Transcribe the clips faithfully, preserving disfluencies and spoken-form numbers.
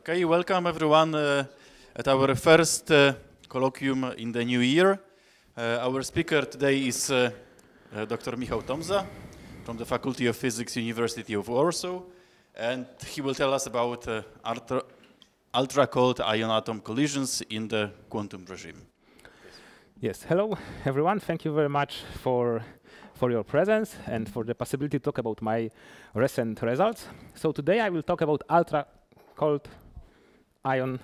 Okay, welcome everyone uh, at our first uh, colloquium in the new year. Uh, our speaker today is uh, uh, Doctor Michał Tomza from the Faculty of Physics, University of Warsaw, and he will tell us about uh, ultra, ultra-cold ion-atom collisions in the quantum regime. Yes, hello everyone. Thank you very much for for your presence and for the possibility to talk about my recent results. So today I will talk about ultra-cold ion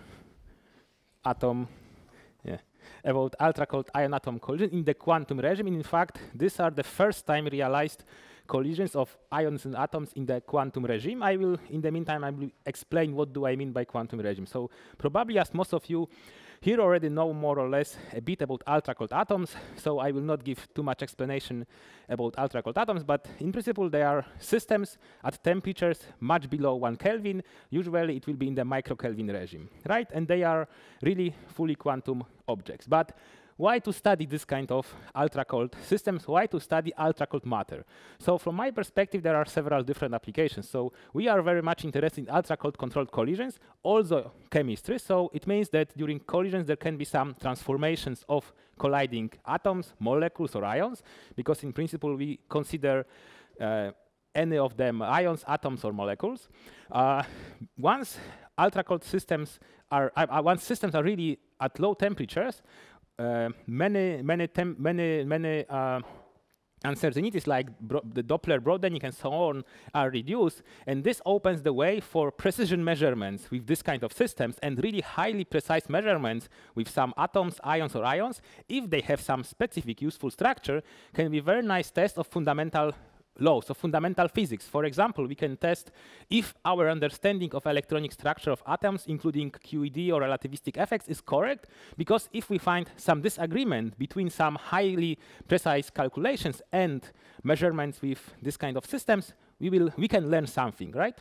atom, yeah, about ultra-cold ion atom collision in the quantum regime. In fact, these are the first time realized collisions of ions and atoms in the quantum regime. I will, in the meantime, I will explain what do I mean by quantum regime. So probably, as most of you here already know more or less a bit about ultra-cold atoms, so I will not give too much explanation about ultra-cold atoms, but in principle they are systems at temperatures much below one Kelvin. Usually it will be in the micro-Kelvin regime, right? And they are really fully quantum objects. But why to study this kind of ultra-cold systems? Why to study ultra-cold matter? So from my perspective, there are several different applications. So we are very much interested in ultra-cold controlled collisions, also chemistry. So it means that during collisions, there can be some transformations of colliding atoms, molecules, or ions, because in principle, we consider uh, any of them ions, atoms, or molecules. Uh, once ultra-cold systems are, uh, once systems are really at low temperatures, Uh, many, many, many, many uh, uncertainties like the Doppler broadening and so on are reduced, and this opens the way for precision measurements with this kind of systems and really highly precise measurements with some atoms, ions, or ions, if they have some specific useful structure, can be a very nice test of fundamental laws of fundamental physics. For example, we can test if our understanding of electronic structure of atoms, including Q E D or relativistic effects, is correct, because if we find some disagreement between some highly precise calculations and measurements with this kind of systems, we will we can learn something, right?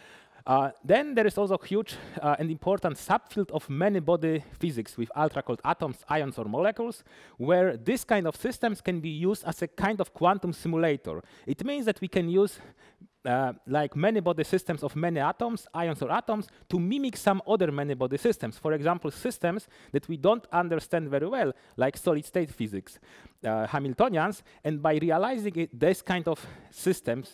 Uh, then there is also a huge uh, and important subfield of many-body physics with ultra-cold atoms, ions, or molecules, where this kind of systems can be used as a kind of quantum simulator. It means that we can use uh, like many-body systems of many atoms, ions, or atoms to mimic some other many-body systems. For example, systems that we don't understand very well, like solid-state physics, uh, Hamiltonians, and by realizing it, this kind of systems.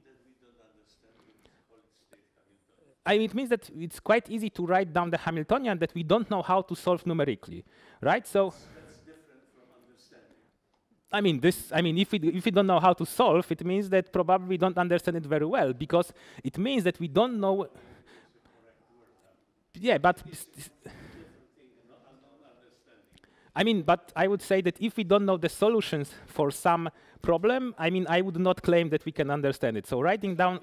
I mean, it means that it's quite easy to write down the Hamiltonian that we don't know how to solve numerically, right? So that's different from understanding. I mean, this. I mean, if we if we don't know how to solve, it means that probably we don't understand it very well, because it means that we don't know. Yeah, but I mean, but I would say that if we don't know the solutions for some problem, I mean, I would not claim that we can understand it. So writing down.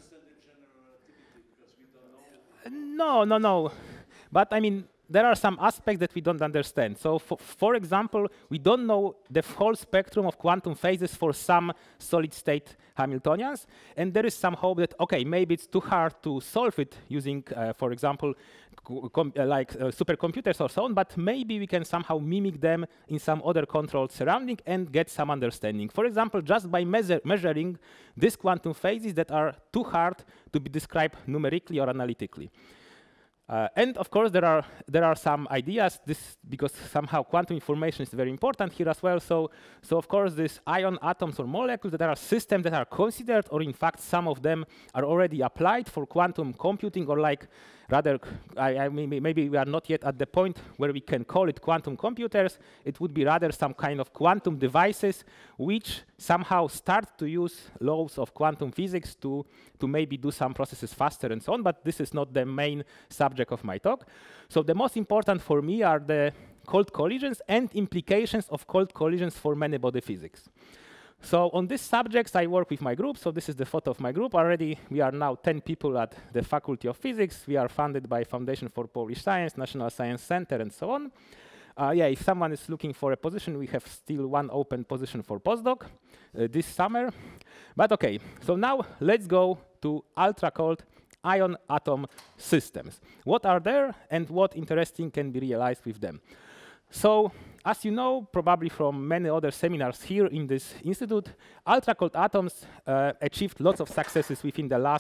No, no, no. But I mean, there are some aspects that we don't understand. So for, for example, we don't know the whole spectrum of quantum phases for some solid-state Hamiltonians. And there is some hope that, OK, maybe it's too hard to solve it using, uh, for example, com uh, like uh, supercomputers or so on. But maybe we can somehow mimic them in some other controlled surrounding and get some understanding. For example, just by measure measuring these quantum phases that are too hard to be described numerically or analytically. Uh, and of course, there are there are some ideas. This because somehow quantum information is very important here as well. So, so of course, these ion atoms or molecules that are systems that are considered, or in fact, some of them are already applied for quantum computing, or like rather, I, I mean, maybe we are not yet at the point where we can call it quantum computers. It would be rather some kind of quantum devices which somehow start to use laws of quantum physics to to maybe do some processes faster and so on. But this is not the main subject of my talk. So the most important for me are the cold collisions and implications of cold collisions for many-body physics. So on these subjects, I work with my group. So this is the photo of my group. Already, we are now ten people at the Faculty of Physics. We are funded by Foundation for Polish Science, National Science Center, and so on. Uh, yeah, if someone is looking for a position, we have still one open position for postdoc uh, this summer. But OK, so now let's go to ultra-cold ion atom systems. What are there and what interesting can be realized with them? So as you know, probably from many other seminars here in this institute, ultra-cold atoms uh, achieved lots of successes within the last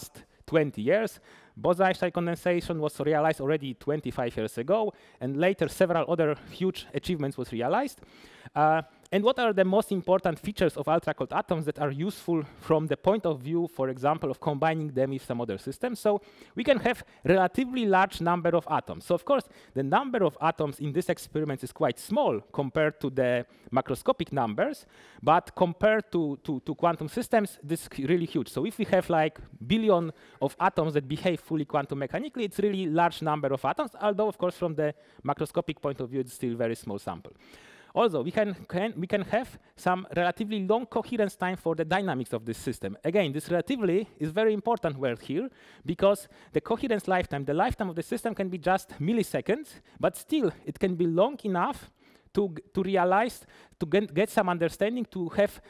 twenty years. Bose-Einstein condensation was realized already twenty-five years ago, and later several other huge achievements was realized. Uh, and what are the most important features of ultra-cold atoms that are useful from the point of view, for example, of combining them with some other systems? So we can have relatively large number of atoms. So of course, the number of atoms in this experiment is quite small compared to the macroscopic numbers, but compared to, to, to quantum systems, this is really huge. So if we have like billion of atoms that behave fully quantum mechanically, it's really large number of atoms, although of course from the macroscopic point of view, it's still very small sample. Also, we can, can, we can have some relatively long coherence time for the dynamics of this system. Again, this relatively is very important word here, because the coherence lifetime, the lifetime of the system can be just milliseconds, but still it can be long enough to, to realize, to get, get some understanding, to have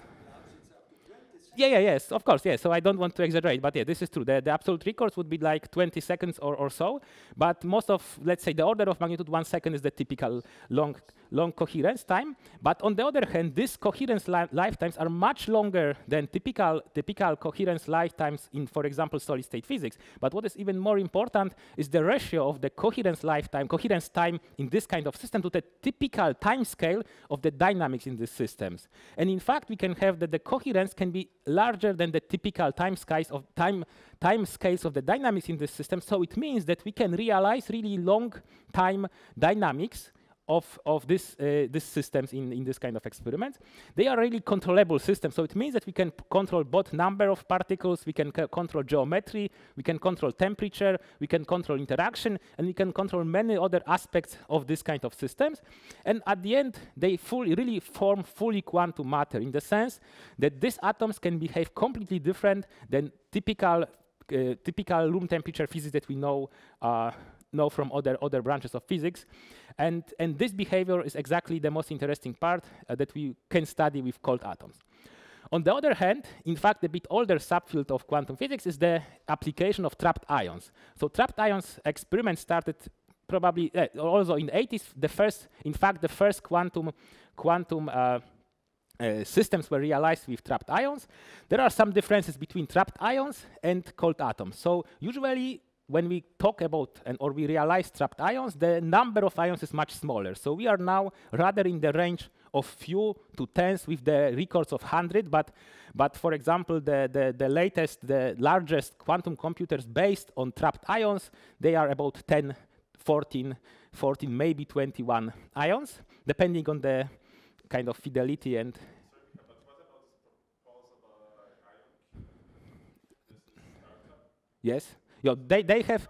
Yeah, yeah, yes, of course, yes. So I don't want to exaggerate, but yeah, this is true. The, the absolute records would be like twenty seconds or, or so, but most of, let's say, the order of magnitude one second is the typical long, long coherence time. But on the other hand, these coherence li lifetimes are much longer than typical, typical coherence lifetimes in, for example, solid-state physics. But what is even more important is the ratio of the coherence lifetime, coherence time in this kind of system to the typical time scale of the dynamics in these systems. And in fact, we can have that the coherence can be larger than the typical time scales of time time scales of the dynamics in this system. So it means that we can realize really long time dynamics of, of this, uh, these systems in, in this kind of experiments. They are really controllable systems. So it means that we can control both number of particles, we can control geometry, we can control temperature, we can control interaction, and we can control many other aspects of this kind of systems. And at the end, they fully, really form fully quantum matter in the sense that these atoms can behave completely different than typical, uh, typical room temperature physics that we know uh, know from other, other branches of physics. And, and this behavior is exactly the most interesting part uh, that we can study with cold atoms. On the other hand, in fact, the bit older subfield of quantum physics is the application of trapped ions. So trapped ions experiment started probably uh, also in the eighties. The first, in fact, the first quantum, quantum uh, Uh, systems were realized with trapped ions. There are some differences between trapped ions and cold atoms. So usually when we talk about and or we realize trapped ions, the number of ions is much smaller. So we are now rather in the range of few to tens with the records of one hundred, but, but for example, the, the, the latest, the largest quantum computers based on trapped ions, they are about ten, fourteen, fourteen, maybe twenty-one ions, depending on the kind of fidelity and. Sorry, but what about this proposal ion? Yes, yeah, they they have.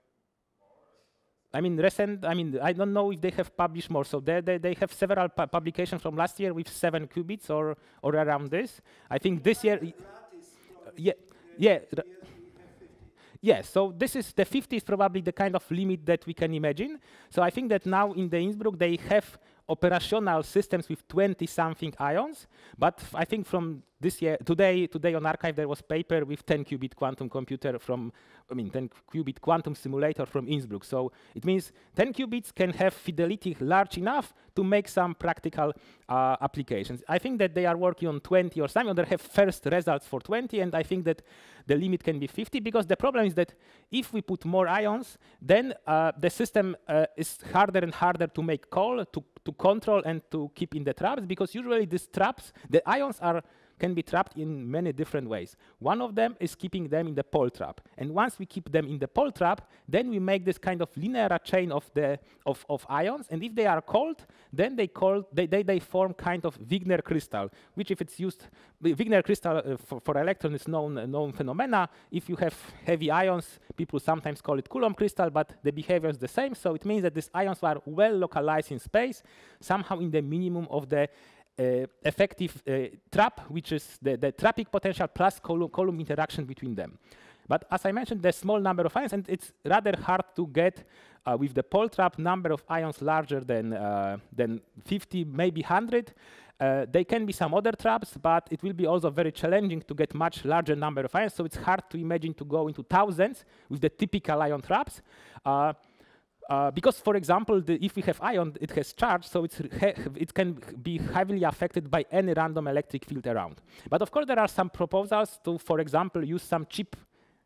I mean, recent. I mean, I don't know if they have published more. So they they, they have several pu publications from last year with seven qubits or or around this. I think this year. Uh, yeah, yeah. Yes, yeah, so this is the fifty is probably the kind of limit that we can imagine. So I think that now in the Innsbruck they have operational systems with twenty something ions, but I think from this year, today, today on Archive there was paper with ten qubit quantum computer from, I mean, ten qubit quantum simulator from Innsbruck. So it means ten qubits can have fidelity large enough to make some practical uh, applications. I think that they are working on twenty or something, or they have first results for twenty, and I think that the limit can be fifty, because the problem is that if we put more ions, then uh, the system uh, is harder and harder to make call, to, to control and to keep in the traps, because usually these traps, the ions are can be trapped in many different ways. One of them is keeping them in the Paul trap. And once we keep them in the Paul trap, then we make this kind of linear chain of the of, of ions. And if they are cold, then they call they, they, they form kind of Wigner crystal, which if it's used, Wigner crystal uh, for, for electron is known uh, known phenomena. If you have heavy ions, people sometimes call it Coulomb crystal, but the behavior is the same. So it means that these ions are well localized in space, somehow in the minimum of the Uh, effective uh, trap, which is the, the trappic potential plus Coulomb, Coulomb interaction between them. But as I mentioned, there's small number of ions, and it's rather hard to get uh, with the Paul trap number of ions larger than, uh, than fifty, maybe one hundred. Uh, there can be some other traps, but it will be also very challenging to get much larger number of ions, so it's hard to imagine to go into thousands with the typical ion traps. Uh, Uh, because, for example, the, if we have ion, it has charge, so it's it can be heavily affected by any random electric field around. But of course, there are some proposals to, for example, use some cheap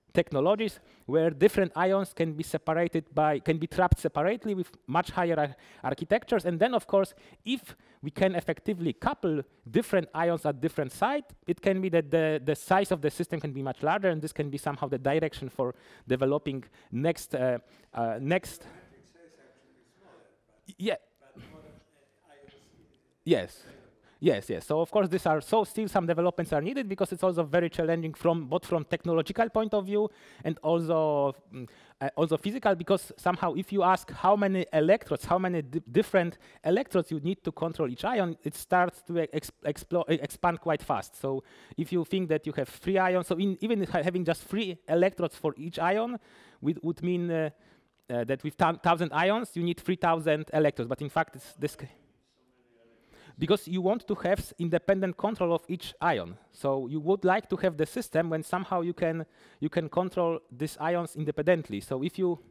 technologies where different ions can be separated by, can be trapped separately with much higher ar architectures. And then, of course, if we can effectively couple different ions at different sites, it can be that the, the size of the system can be much larger, and this can be somehow the direction for developing next, uh, uh, next. Yeah. Yes. Yes, yes. So of course, these are so still some developments are needed because it's also very challenging from both from technological point of view and also mm, uh, also physical, because somehow if you ask how many electrodes, how many di different electrodes you need to control each ion, it starts to ex expand quite fast. So if you think that you have three ions, so in even having just three electrodes for each ion would, would mean uh, uh, that with one thousand ions you need three thousand electrodes. But in fact, it's this. Because you want to have independent control of each ion. So you would like to have the system when somehow you can you can control these ions independently. So if you,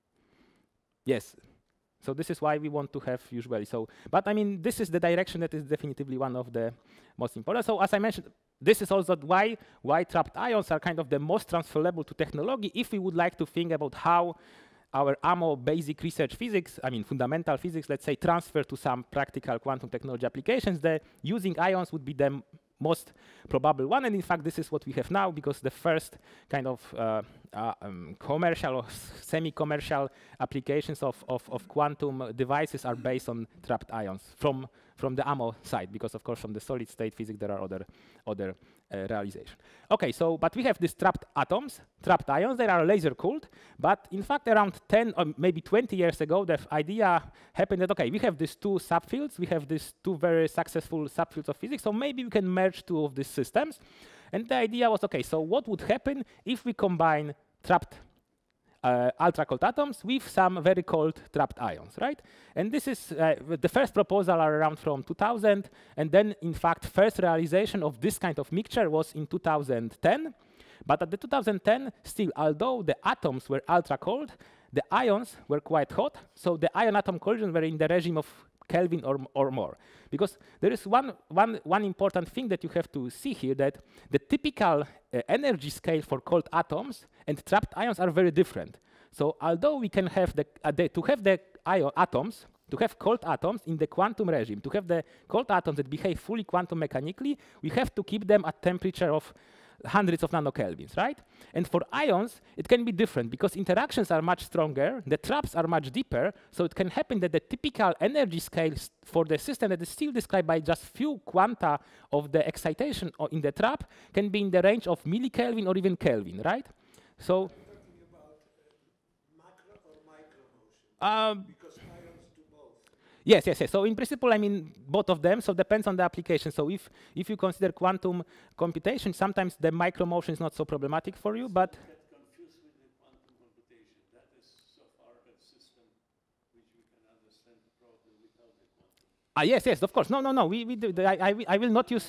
yes, so this is why we want to have usually. So, but I mean, this is the direction that is definitively one of the most important. So as I mentioned, this is also why why trapped ions are kind of the most transferable to technology. If we would like to think about how our A M O basic research physics, I mean fundamental physics, let's say, transfer to some practical quantum technology applications, the using ions would be the most probable one. And in fact, this is what we have now, because the first kind of uh, uh, um, commercial or semi-commercial applications of, of, of quantum devices are based on trapped ions from, from the A M O side, because of course from the solid state physics there are other, other uh, realizations. Okay, so, but we have these trapped atoms, trapped ions, they are laser cooled, but in fact around ten or maybe twenty years ago, the idea happened that, okay, we have these two subfields, we have these two very successful subfields of physics, so maybe we can merge two of these systems. And the idea was, okay, so what would happen if we combine trapped uh, ultra-cold atoms with some very cold trapped ions, right? And this is, uh, the first proposal are around from two thousand, and then in fact, first realization of this kind of mixture was in two thousand ten. But at the two thousand ten, still, although the atoms were ultra-cold, the ions were quite hot, so the ion-atom collisions were in the regime of Kelvin or, or more. Because there is one, one, one important thing that you have to see here, that the typical uh, energy scale for cold atoms and trapped ions are very different. So although we can have the, uh, the to have the ion atoms, to have cold atoms in the quantum regime, to have the cold atoms that behave fully quantum mechanically, we have to keep them at temperature of hundreds of nanokelvins, right? And for ions, it can be different because interactions are much stronger, the traps are much deeper, so it can happen that the typical energy scales for the system that is still described by just few quanta of the excitation in the trap can be in the range of millikelvin or even Kelvin, right? So, are you talking about uh, macro or micro motion? Um, because ions do both. Yes, yes, yes. So in principle, I mean, both of them. So it depends on the application. So if, if you consider quantum computation, sometimes the micromotion is not so problematic for you, but... Get confused with the quantum computation. That is so far a system which we can understand probably without the quantum. Ah, yes, yes, of course. No, no, no. We, we do, the, I, I, I will not use...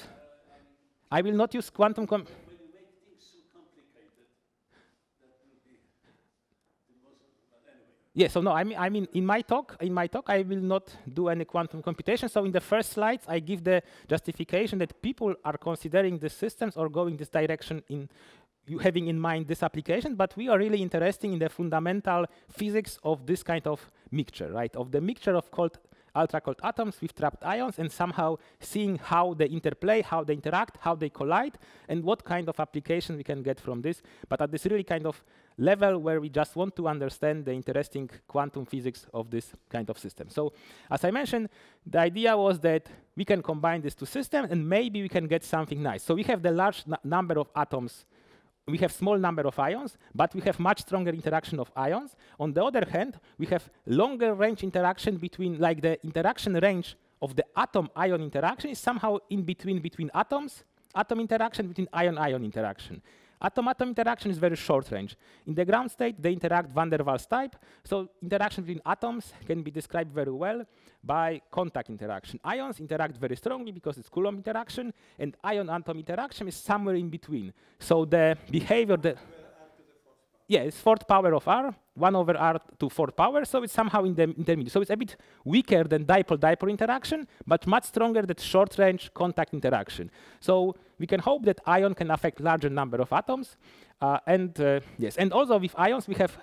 I will not use quantum... Com When you make things so complicated, that will be the most... But anyway. Yeah, so no, I mean, I mean, in my talk, in my talk, I will not do any quantum computation. So in the first slides, I give the justification that people are considering the systems or going this direction in you having in mind this application, but we are really interested in the fundamental physics of this kind of mixture, right? Of the mixture of cold, ultra-cold atoms with trapped ions, and somehow seeing how they interplay, how they interact, how they collide, and what kind of application we can get from this. But at this really kind of level where we just want to understand the interesting quantum physics of this kind of system. So as I mentioned, the idea was that we can combine these two systems and maybe we can get something nice. So we have the large number of atoms, we have small number of ions, but we have much stronger interaction of ions. On the other hand, we have longer range interaction between, like the interaction range of the atom-ion interaction is somehow in between between atoms, atom interaction between ion-ion interaction. Atom-atom interaction is very short range. In the ground state, they interact van der Waals type. So interaction between atoms can be described very well by contact interaction. Ions interact very strongly because it's Coulomb interaction, and ion-atom interaction is somewhere in between. So the behavior, the yeah, it's fourth power of R, one over R to fourth power, so it's somehow in the intermediate. So it's a bit weaker than dipole-dipole interaction, but much stronger than short-range contact interaction. So we can hope that ion can affect larger number of atoms. Uh, and uh, yes, and also with ions we have,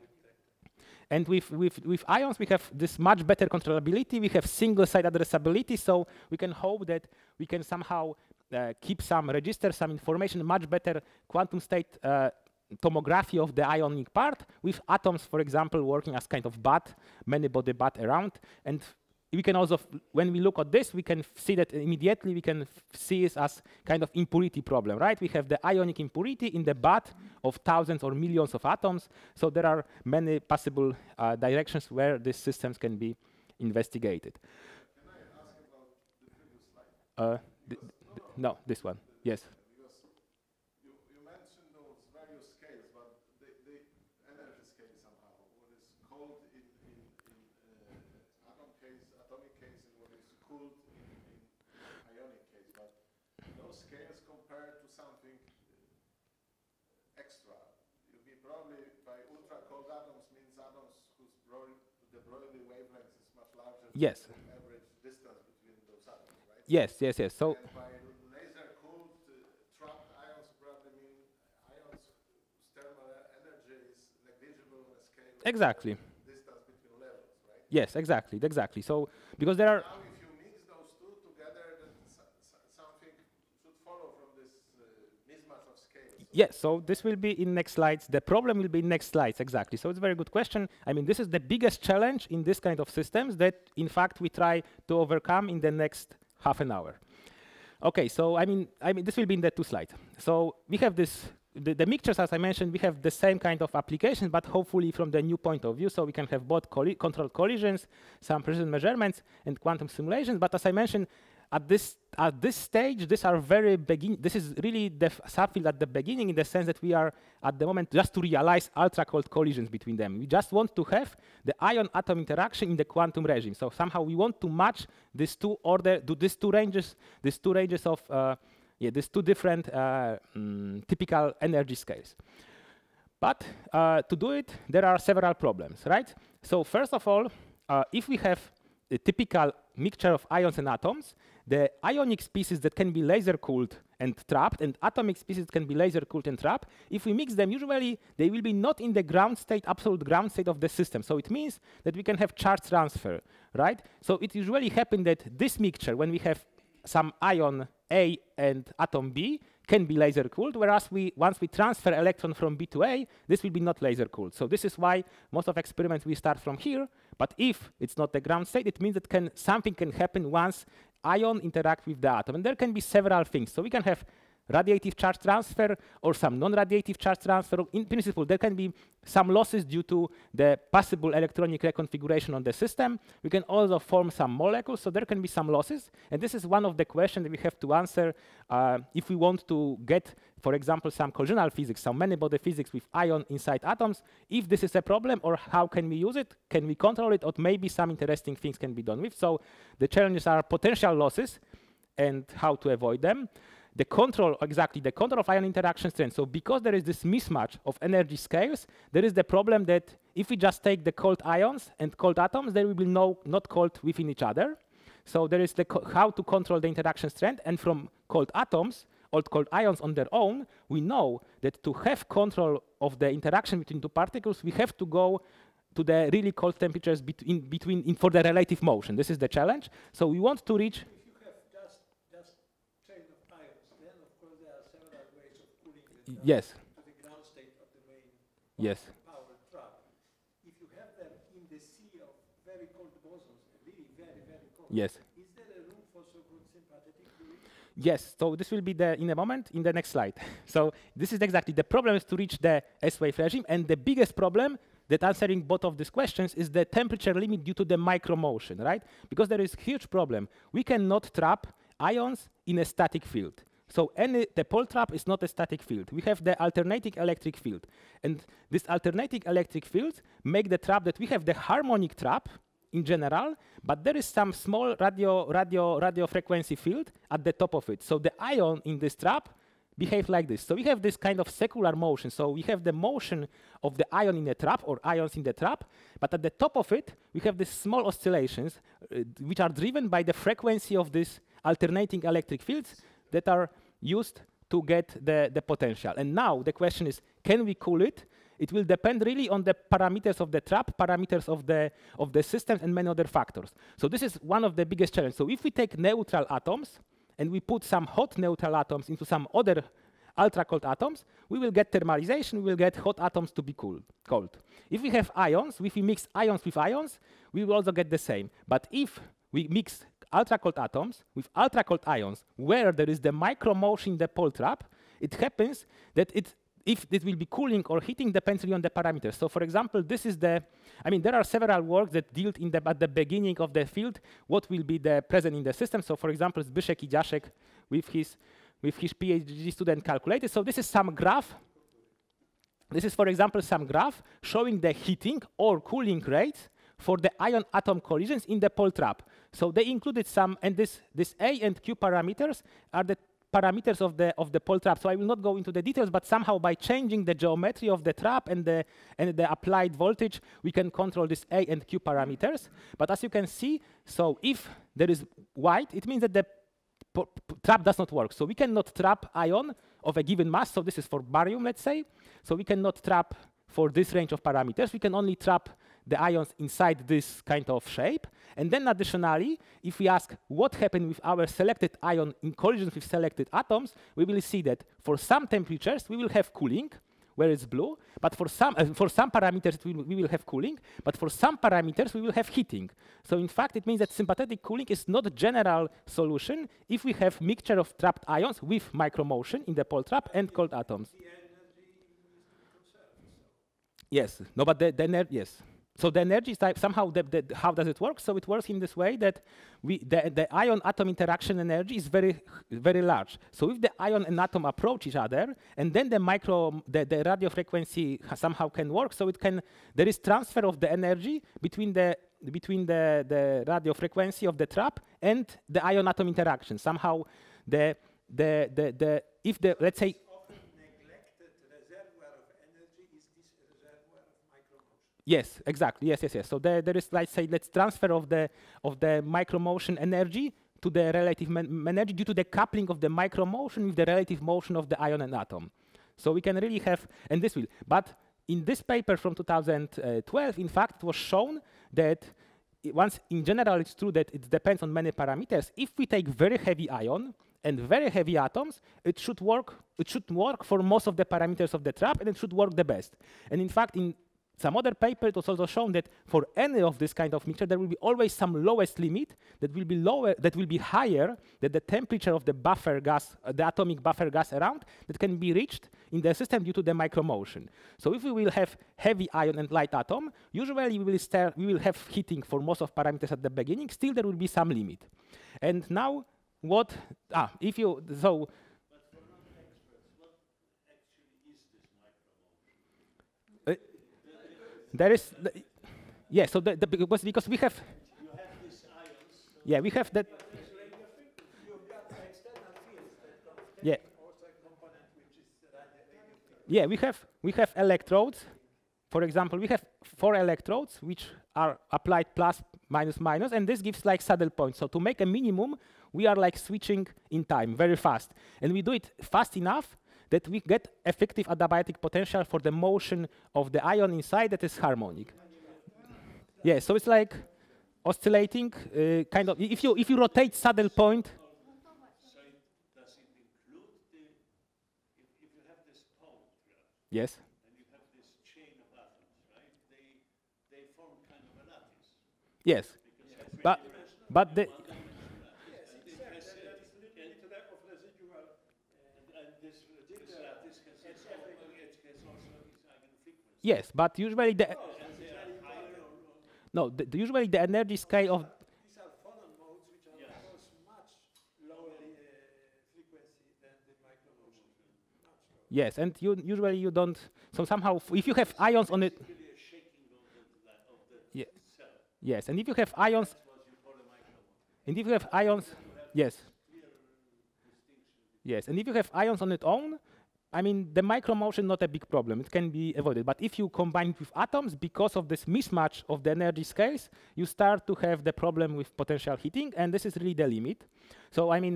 and with, with, with ions we have this much better controllability. We have single-site addressability, so we can hope that we can somehow uh, keep some register, some information, much better quantum state uh, tomography of the ionic part with atoms, for example, working as kind of bat, many-body bat around. And we can also, when we look at this, we can see that immediately we can see it as kind of impurity problem, right? We have the ionic impurity in the bat of thousands or millions of atoms. So there are many possible uh, directions where these systems can be investigated. Can I ask about the previous slide? Uh, th th no, this one, yes. Because you, you mentioned those various scales, but the, the energy scale somehow, what is cold in, in, in uh, atom case, atomic case, and what is cooled in, in ionic case. But those scales compared to something uh, extra, you mean probably by ultra cold atoms means atoms whose Broglie, the Broglie wavelength is much larger Yes. than the average distance between those atoms, right? Yes, yes, yes. So. And by laser-cooled uh, trapped ions probably mean ions whose thermal energy is negligible on a scale of Exactly. distance between levels, right? Yes, exactly, exactly. So because there are Now if you mix those two together, then so, so, something should follow from this uh, mismatch of scales. yes. So this will be in next slides. The problem will be in next slides exactly. So it's a very good question. I mean, this is the biggest challenge in this kind of systems that, in fact, we try to overcome in the next half an hour. Okay, so I mean, I mean, this will be in the two slides. So we have this, the, the mixtures, as I mentioned, we have the same kind of applications, but hopefully from the new point of view. So we can have both colli controlled collisions, some precision measurements, and quantum simulations. But as I mentioned, at this at this stage, these are very begin. This is really the subfield at the beginning, in the sense that we are at the moment just to realize ultra cold collisions between them. We just want to have the ion-atom interaction in the quantum regime. So somehow we want to match these two order, do these two ranges, these two ranges of uh, yeah, these two different uh, mm, typical energy scales. But uh, to do it, there are several problems, right? So first of all, uh, if we have a typical mixture of ions and atoms, the ionic species that can be laser cooled and trapped, and atomic species can be laser cooled and trapped, if we mix them, usually they will be not in the ground state, absolute ground state of the system. So it means that we can have charge transfer, right? So it usually happens that this mixture, when we have some ion A and atom B, can be laser cooled, whereas we once we transfer electron from B to A, this will be not laser cooled. So this is why most of experiments we start from here. But if it's not the ground state, it means that can something can happen once ion interact with the atom, and there can be several things. So we can have radiative charge transfer or some non-radiative charge transfer. In principle, there can be some losses due to the possible electronic reconfiguration on the system. We can also form some molecules, so there can be some losses. And this is one of the questions that we have to answer uh, if we want to get, for example, some collisional physics, some many-body physics with ion inside atoms. If this is a problem, or how can we use it? Can we control it? Or maybe some interesting things can be done with. So the challenges are potential losses and how to avoid them. The control, exactly, the control of ion interaction strength. So because there is this mismatch of energy scales, there is the problem that if we just take the cold ions and cold atoms, they will be no, not cold within each other. So there is the how to control the interaction strength. And from cold atoms or cold ions on their own, we know that to have control of the interaction between two particles, we have to go to the really cold temperatures between, between in for the relative motion. This is the challenge. So we want to reach. Yes. To the ground state of the main Yes. power trap. If you have them in the sea of very cold bosons, really very, very cold, Yes. is there a room for so-called sympathetic fluid? Yes. So this will be the in a moment in the next slide. So this is exactly the problem is to reach the S-wave regime, and the biggest problem that answering both of these questions is the temperature limit due to the micromotion, right? Because there is huge problem. We cannot trap ions in a static field. So any, the pole trap is not a static field. We have the alternating electric field. And this alternating electric field make the trap that we have the harmonic trap in general, but there is some small radio, radio, radio frequency field at the top of it. So the ion in this trap behave like this. So we have this kind of secular motion. So we have the motion of the ion in the trap or ions in the trap, but at the top of it, we have these small oscillations uh, which are driven by the frequency of these alternating electric fields that are used to get the, the potential. And now the question is, can we cool it? It will depend really on the parameters of the trap, parameters of the, of the systems, and many other factors. So this is one of the biggest challenges. So if we take neutral atoms and we put some hot neutral atoms into some other ultra-cold atoms, we will get thermalization, we will get hot atoms to be cool, cold. If we have ions, if we mix ions with ions, we will also get the same. But if we mix ultra-cold atoms with ultra-cold ions, where there is the micromotion in the pole trap, it happens that it, if it will be cooling or heating depends really on the parameters. So for example, this is the, I mean, there are several works that deal in the, at the beginning of the field what will be the present in the system. So for example, Zbyszek Idziaszek with his, with his PhD student calculated. So this is some graph. This is, for example, some graph showing the heating or cooling rates for the ion-atom collisions in the pole trap. So they included some, and this, this A and Q parameters are the parameters of the of the pole trap. So I will not go into the details, but somehow by changing the geometry of the trap and the and the applied voltage, we can control this A and Q parameters. But as you can see, so if there is white, it means that the trap does not work. So we cannot trap ion of a given mass. So this is for barium, let's say. So we cannot trap for this range of parameters. We can only trap the ions inside this kind of shape. And then additionally, if we ask what happened with our selected ion in collisions with selected atoms, we will see that for some temperatures, we will have cooling, where it's blue, but for some, uh, for some parameters, we will, we will have cooling, but for some parameters, we will have heating. So in fact, it means that sympathetic cooling is not a general solution if we have mixture of trapped ions with micromotion in the pole trap and cold atoms. Yes, no, but the, the energy, yes. So the energy is type somehow, the, the, how does it work? So it works in this way that we, the, the ion-atom interaction energy is very, very large. So if the ion and atom approach each other, and then the micro, the, the radio frequency somehow can work, so it can, there is transfer of the energy between the, between the, the radio frequency of the trap and the ion-atom interaction. Somehow the, the, the, the, if the, let's say, yes, exactly. Yes, yes, yes. So there, there is, let's say, let's transfer of the of the micromotion energy to the relative energy due to the coupling of the micromotion with the relative motion of the ion and atom. So we can really have, and this will. But in this paper from two thousand twelve, in fact, it was shown that once, in general, it's true that it depends on many parameters. If we take very heavy ion and very heavy atoms, it should work. It should work for most of the parameters of the trap, and it should work the best. And in fact, in some other paper, it was also shown that for any of this kind of mixture, there will be always some lowest limit that will be lower, that will be higher than the temperature of the buffer gas, uh, the atomic buffer gas around, that can be reached in the system due to the micromotion. So if we will have heavy ion and light atom, usually we will start, we will have heating for most of parameters at the beginning. Still, there will be some limit. And now, what? Ah, if you so. There is, the, yeah. So the, the, because because we have, you have these ions. So yeah, we have that. Yeah. Yeah, we have we have electrodes. For example, we have four electrodes which are applied plus, minus, minus, and this gives like saddle points. So to make a minimum, we are like switching in time very fast, and we do it fast enough that we get effective adiabatic potential for the motion of the ion inside that is harmonic. Yeah, so it's like oscillating, uh, kind of. If you if you rotate saddle point. So it, does it include the? If, if you have this pole graph, Yes. and you have this chain of atoms, right? They they form kind of a lattice. Yes. Because But but the yes, but usually the no, the, the usually the energy scale of These are phonon modes, which are of course much lower uh, frequency than the micromotion. Much lower. yes, and you usually you don't. So somehow, f- if you have ions on it, yeah, yes, and if you have ions, and if you have ions, yes, yes, and if you have ions on its own, I mean, the micromotion not a big problem. It can be avoided. But if you combine it with atoms, because of this mismatch of the energy scales, you start to have the problem with potential heating, and this is really the limit. So I mean,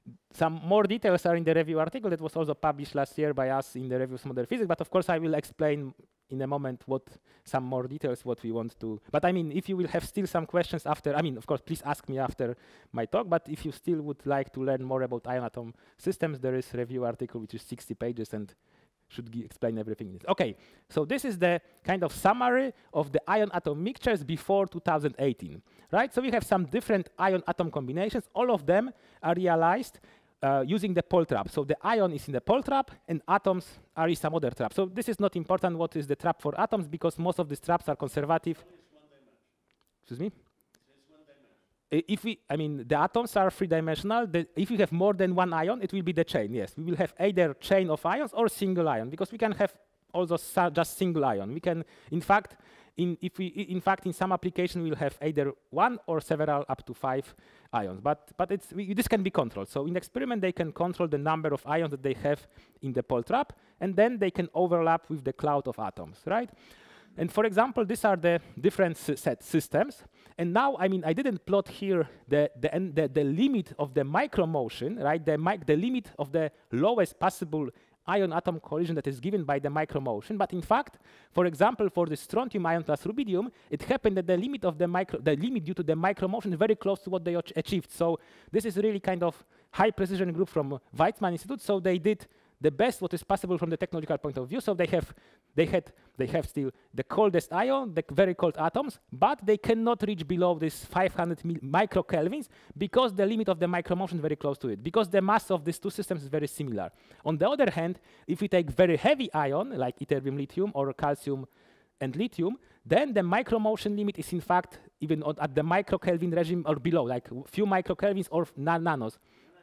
Some more details are in the review article that was also published last year by us in the Review of Modern Physics, but of course I will explain in a moment what some more details what we want to. But I mean, if you will have still some questions after, I mean, of course, please ask me after my talk, but if you still would like to learn more about ion atom systems, there is a review article which is sixty pages and should explain everything in it. Okay, so this is the kind of summary of the ion atom mixtures before two thousand eighteen, right? So we have some different ion atom combinations. All of them are realized uh, using the Paul trap. So the ion is in the Paul trap and atoms are in some other trap. So this is not important what is the trap for atoms because most of these traps are conservative. Excuse me? If we, I mean, the atoms are three-dimensional. If you have more than one ion, it will be the chain. Yes, we will have either chain of ions or single ion because we can have also just single ion. We can, in fact, in if we, in fact, in some application, we'll have either one or several up to five ions. But but it's we, this can be controlled. So in experiment, they can control the number of ions that they have in the Paul trap, and then they can overlap with the cloud of atoms, right? And for example, these are the different set systems. And now, I mean, I didn't plot here the, the, the, the limit of the micromotion, right? The, mic the limit of the lowest possible ion-atom collision that is given by the micromotion. But in fact, for example, for the strontium ion plus rubidium, it happened that the limit of the micro, the limit due to the micromotion is very close to what they achieved. So this is really kind of high precision group from Weizmann Institute. So they did the best what is possible from the technological point of view. So they have, they had, they have still the coldest ion, the very cold atoms, but they cannot reach below this five hundred microkelvins because the limit of the micromotion is very close to it, because the mass of these two systems is very similar. On the other hand, if we take very heavy ion, like ytterbium lithium or calcium and lithium, then the micromotion limit is in fact even at the microkelvin regime or below, like few microkelvins or nan nanos.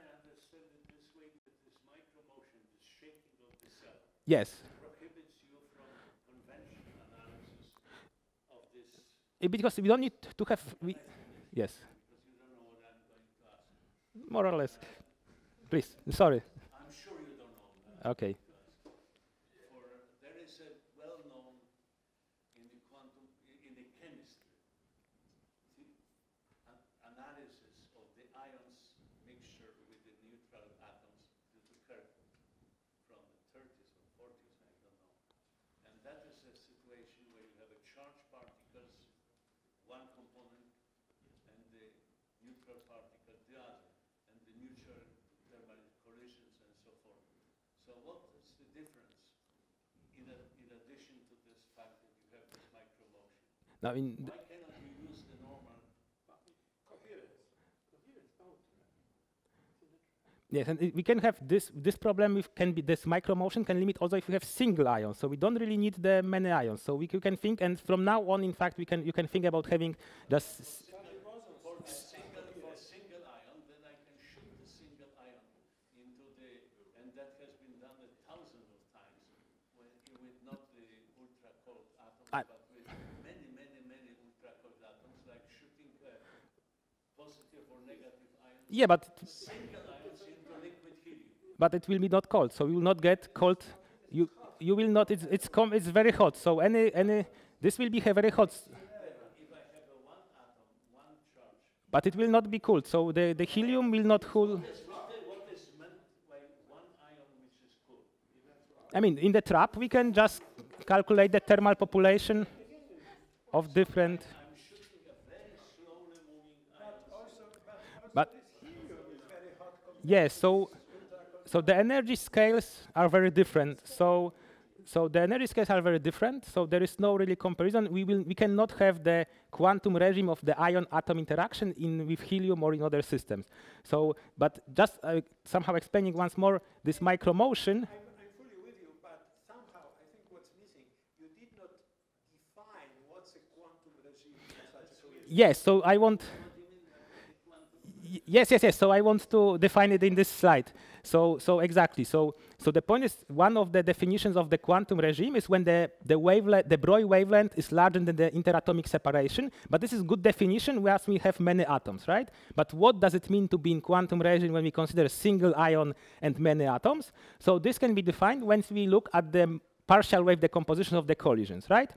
Yes. Prohibits you from conventional analysis of this. Uh, because we don't need to have. We, yes. Because you don't know what I'm going to ask. More or less. Please. Sorry. I'm sure you don't know that. Okay. For there is a well-known in the quantum in the chemistry an analysis of the ions mixture with the neutral atoms due to Kirk. From the thirties or forties, I don't know. And that is a situation where you have a charged particles, one component, and the neutral particle, the other, and the mutual thermal collisions and so forth. So what is the difference in, a, in addition to this fact that you have this micromotion? Now in Why cannot you use the normal Coherence. Coherence bound. yes, and i- we can have this this problem with can be this micromotion can limit also if we have single ions. So we don't really need the many ions. So we c- can think, and from now on, in fact, we can you can think about having just s- for the single for single ion, then I can shoot the single ion into the, and that has been done a thousand of times with, with not the ultra cold atoms, I- but with many, many, many ultra cold atoms, like shooting uh, positive or negative ions, yeah, but single ions into liquid helium. but it will be not cold. So you will not get cold. You you will not. It's it's com it's very hot. So any any this will be a very hot. s- If I have a one atom, one charge, But it will not be cooled. So the the helium will not cool. that's what, the, what is meant by one ion which is cool. I mean, in the trap, we can just calculate the thermal population of different. I'm shooting a very slowly moving ion. Also, but, But helium is very hot compared yes, so so the energy scales are very different. So so the energy scales are very different. So there is no really comparison. We will we cannot have the quantum regime of the ion-atom interaction in with helium or in other systems. So, but just uh, somehow explaining once more this micromotion. I'm, I'm fully with you, but somehow I think what's missing, you did not define what's a quantum regime for such a coherence. Yes. So I want. Y- Yes, yes, yes. So I want to define it in this slide. So, so exactly. So, so the point is, one of the definitions of the quantum regime is when the the wavelength, the Broglie wavelength, is larger than the interatomic separation. But this is good definition, whereas we have many atoms, right? But what does it mean to be in quantum regime when we consider single ion and many atoms? So this can be defined once we look at the partial wave decomposition of the collisions, right?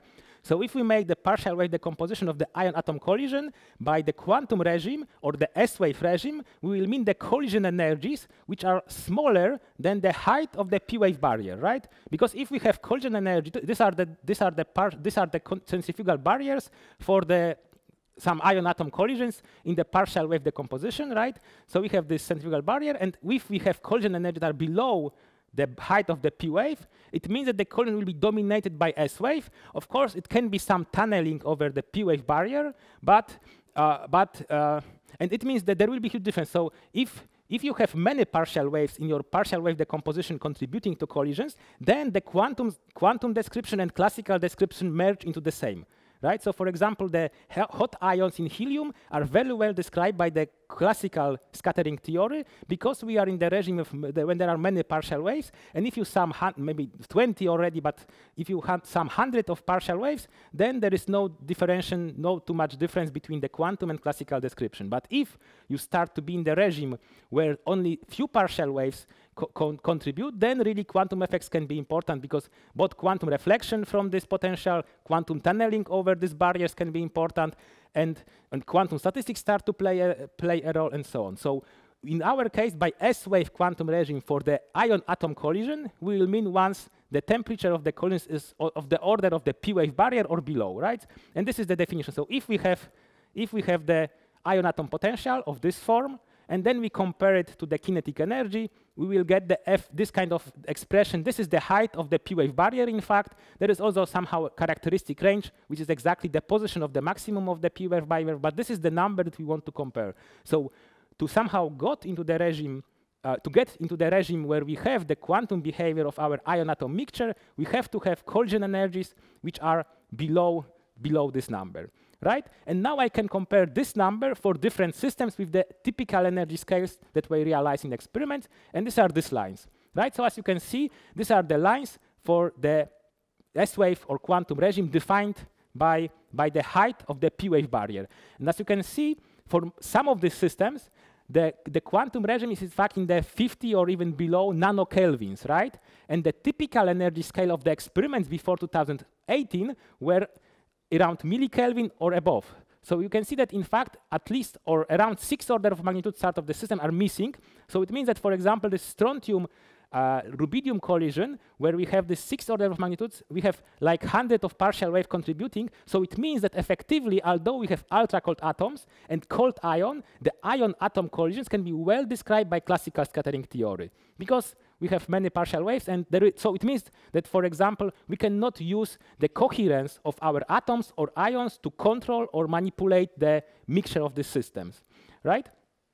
So if we make the partial wave decomposition of the ion-atom collision by the quantum regime or the S-wave regime, we will mean the collision energies which are smaller than the height of the p-wave barrier, right? Because if we have collision energy, these are the these are the par these are the centrifugal barriers for the some ion-atom collisions in the partial wave decomposition, right? So we have this centrifugal barrier, and if we have collision energy that are below the height of the p-wave, it means that the collision will be dominated by S-wave. Of course, it can be some tunneling over the p-wave barrier, but uh, but uh, and it means that there will be huge difference. So if if you have many partial waves in your partial wave decomposition contributing to collisions, then the quantum quantum description and classical description merge into the same. Right? So for example, the hot ions in helium are very well described by the classical scattering theory because we are in the regime of the, when there are many partial waves, and if you sum maybe twenty already, but if you have some hundred of partial waves, then there is no differentiation, no too much difference between the quantum and classical description. But if you start to be in the regime where only few partial waves co con contribute, then really quantum effects can be important because both quantum reflection from this potential, quantum tunneling over these barriers can be important, and, and quantum statistics start to play a, play a role, and so on. So in our case, by S-wave quantum regime for the ion-atom collision, we will mean once the temperature of the collision is of the order of the p-wave barrier or below, right? And this is the definition. So if we have, if we have the ion-atom potential of this form, and then we compare it to the kinetic energy, we will get the F, this kind of expression. This is the height of the p-wave barrier, in fact. There is also somehow a characteristic range, which is exactly the position of the maximum of the p-wave barrier, but this is the number that we want to compare. So to somehow got into the regime, uh, to get into the regime where we have the quantum behavior of our ion-atom mixture, we have to have collision energies which are below, below this number. Right? And now I can compare this number for different systems with the typical energy scales that we realize in experiments, and these are these lines. Right? So as you can see, these are the lines for the S-wave or quantum regime defined by, by the height of the p-wave barrier. And as you can see, for some of these systems, the, the quantum regime is in fact in the fifty or even below nanokelvins, right? And the typical energy scale of the experiments before two thousand eighteen were around millikelvin or above. So you can see that, in fact, at least or around six order of magnitude sort of the system are missing. So it means that, for example, the strontium uh, rubidium collision, where we have this six order of magnitudes, we have like hundred of partial wave contributing. So it means that effectively, although we have ultra cold atoms and cold ion, the ion-atom collisions can be well described by classical scattering theory because we have many partial waves, and there is, so it means that, for example, we cannot use the coherence of our atoms or ions to control or manipulate the mixture of these systems, right?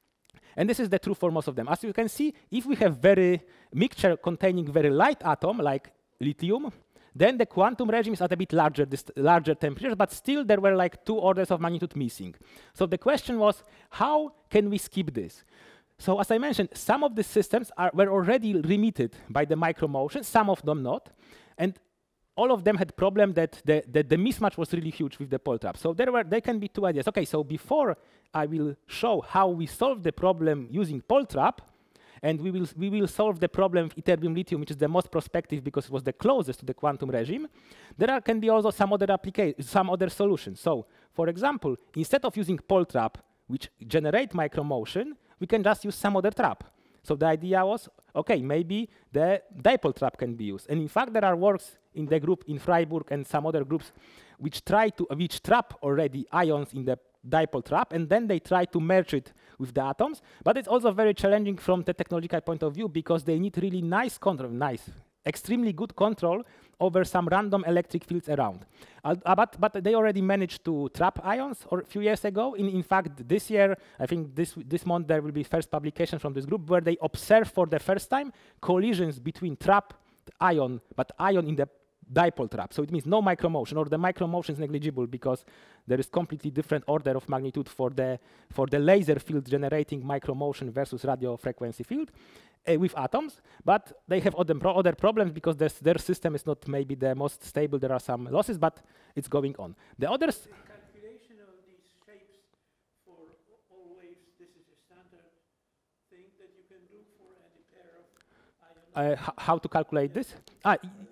And this is the true for most of them. As you can see, if we have very mixture containing very light atom, like lithium, then the quantum regime is at a bit larger, larger temperatures, but still there were like two orders of magnitude missing. So the question was, how can we skip this? So as I mentioned, some of the systems are, were already limited by the micromotion, some of them not. And all of them had problem that the, the, the mismatch was really huge with the Paul trap. So there were there can be two ideas. Okay, so before I will show how we solve the problem using Paul trap, and we will we will solve the problem of ytterbium lithium, which is the most prospective because it was the closest to the quantum regime. There are, can be also some other applications, some other solutions. So, for example, instead of using Paul trap, which generate micromotion, we can just use some other trap. So the idea was, okay, maybe the dipole trap can be used. And in fact, there are works in the group in Freiburg and some other groups which try to, uh, which trap already ions in the dipole trap, and then they try to merge it with the atoms. But it's also very challenging from the technological point of view because they need really nice control, nice, extremely good control over some random electric fields around. Uh, but, but they already managed to trap ions or a few years ago. In, in fact, this year, I think this, this month, there will be first publication from this group where they observe for the first time collisions between trapped ion, but ion in the dipole trap. So it means no micromotion, or the micromotion is negligible because there is completely different order of magnitude for the, for the laser field generating micromotion versus radio frequency field. Uh, with atoms, but they have other, pro other problems because their system is not maybe the most stable. There are some losses, but it's going on. The others. The calculation of these shapes for all waves, this is a standard thing that you can do for any pair of ions. Uh, how to calculate this? Ah,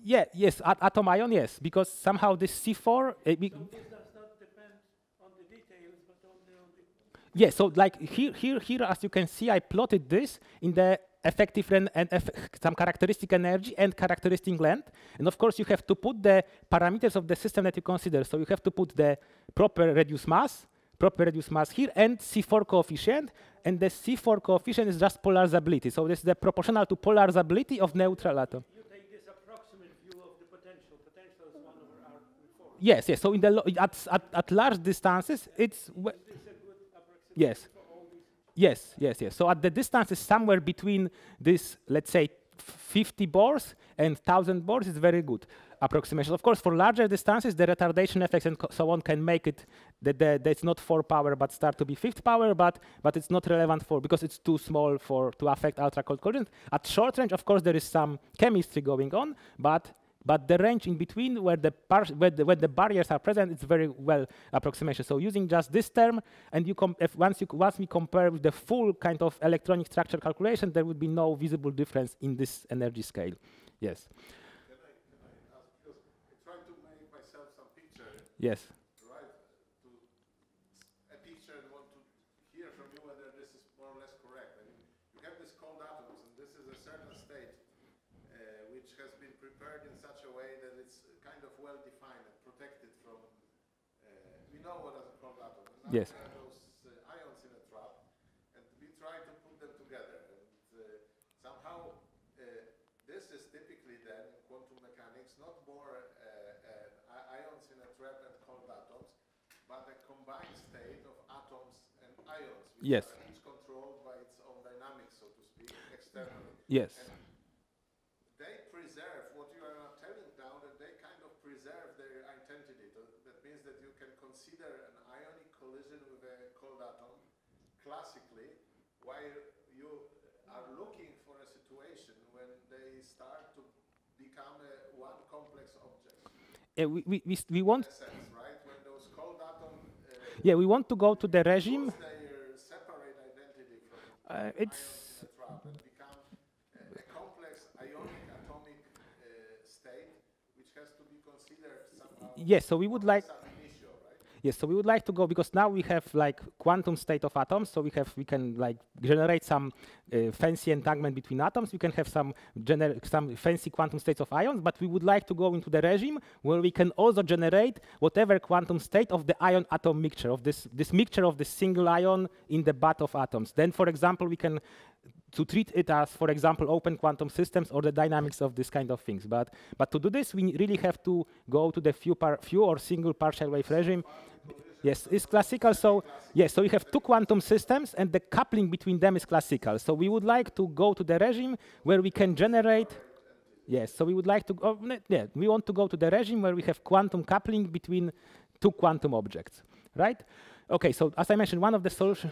Yeah, yes, at atom ion, yes, because somehow this C four. Uh, we, So this does not depend on the details, but only on the. yeah, so like here, here, here, as you can see, I plotted this in the effective and, and eff some characteristic energy and characteristic length. And of course, you have to put the parameters of the system that you consider. So you have to put the proper reduced mass, proper reduced mass here, and C four coefficient. And the C four coefficient is just polarizability. So this is the proportional to polarizability of neutral atom. You take this approximate view of the potential. Potential is one over R four. Yes, yes. So in the lo at, at at large distances, it's Is this a good approximation yes. for all these? Yes, yes, yes. So at the distances somewhere between this, let's say, fifty Bohrs and one thousand Bohrs is very good approximation. Of course, for larger distances, the retardation effects and so on can make it that, that, that it's not four power but start to be fifth power, but but it's not relevant for because it's too small for to affect ultra cold collisions. At short range, of course, there is some chemistry going on, but but the range in between where the, where the, where the barriers are present, it's very well approximation. So using just this term, and you if once you once we compare with the full kind of electronic structure calculation, there would be no visible difference in this energy scale. Yes. Can I, can I ask, because I try to make myself some picture, Yes. right? To a picture and want to hear from you whether this is more or less correct. I mean, you have this cold atoms, and this is a certain state uh, which has been prepared in such a way that it's kind of well defined and protected from. Uh, we know what is a cold atom. And now Yes. we have those uh, ions in a trap, and we try to put them together. And uh, somehow uh, this is typically then in quantum mechanics not more uh, uh, ions in a trap and cold atoms, but a combined state of atoms and ions, which Yes. are each controlled by its own dynamics, so to speak, externally. Yes. And they preserve what you are not telling now, that they kind of preserve their identity. Th- That means that you can consider an ionic collision with a cold atom classically, while you are looking for a situation when they start to become a one complex object. Uh, we, we, we, we want In a sense, right? When those cold atom uh, yeah we want to go to the regime. lose their separate identity from Uh, ions it's in the trap and become a, a complex ionic atomic uh, state, which has to be considered somehow yes. So we would like. as an issue, right? Yes, so we would like to go because now we have like quantum state of atoms. So we have we can like generate some uh, fancy entanglement between atoms. We can have some gener some fancy quantum states of ions, but we would like to go into the regime where we can also generate whatever quantum state of the ion-atom mixture of this this mixture of the single ion in the butt of atoms. Then, for example, we can to treat it as, for example, open quantum systems or the dynamics of this kind of things. But but to do this, we really have to go to the few par few or single partial wave regime. Yes, it's classical. So yes, so we have two quantum systems, and the coupling between them is classical. So we would like to go to the regime where we can generate. Yes, so we would like to go. Yeah, we want to go to the regime where we have quantum coupling between two quantum objects, right? Okay, so as I mentioned, one of the solutions.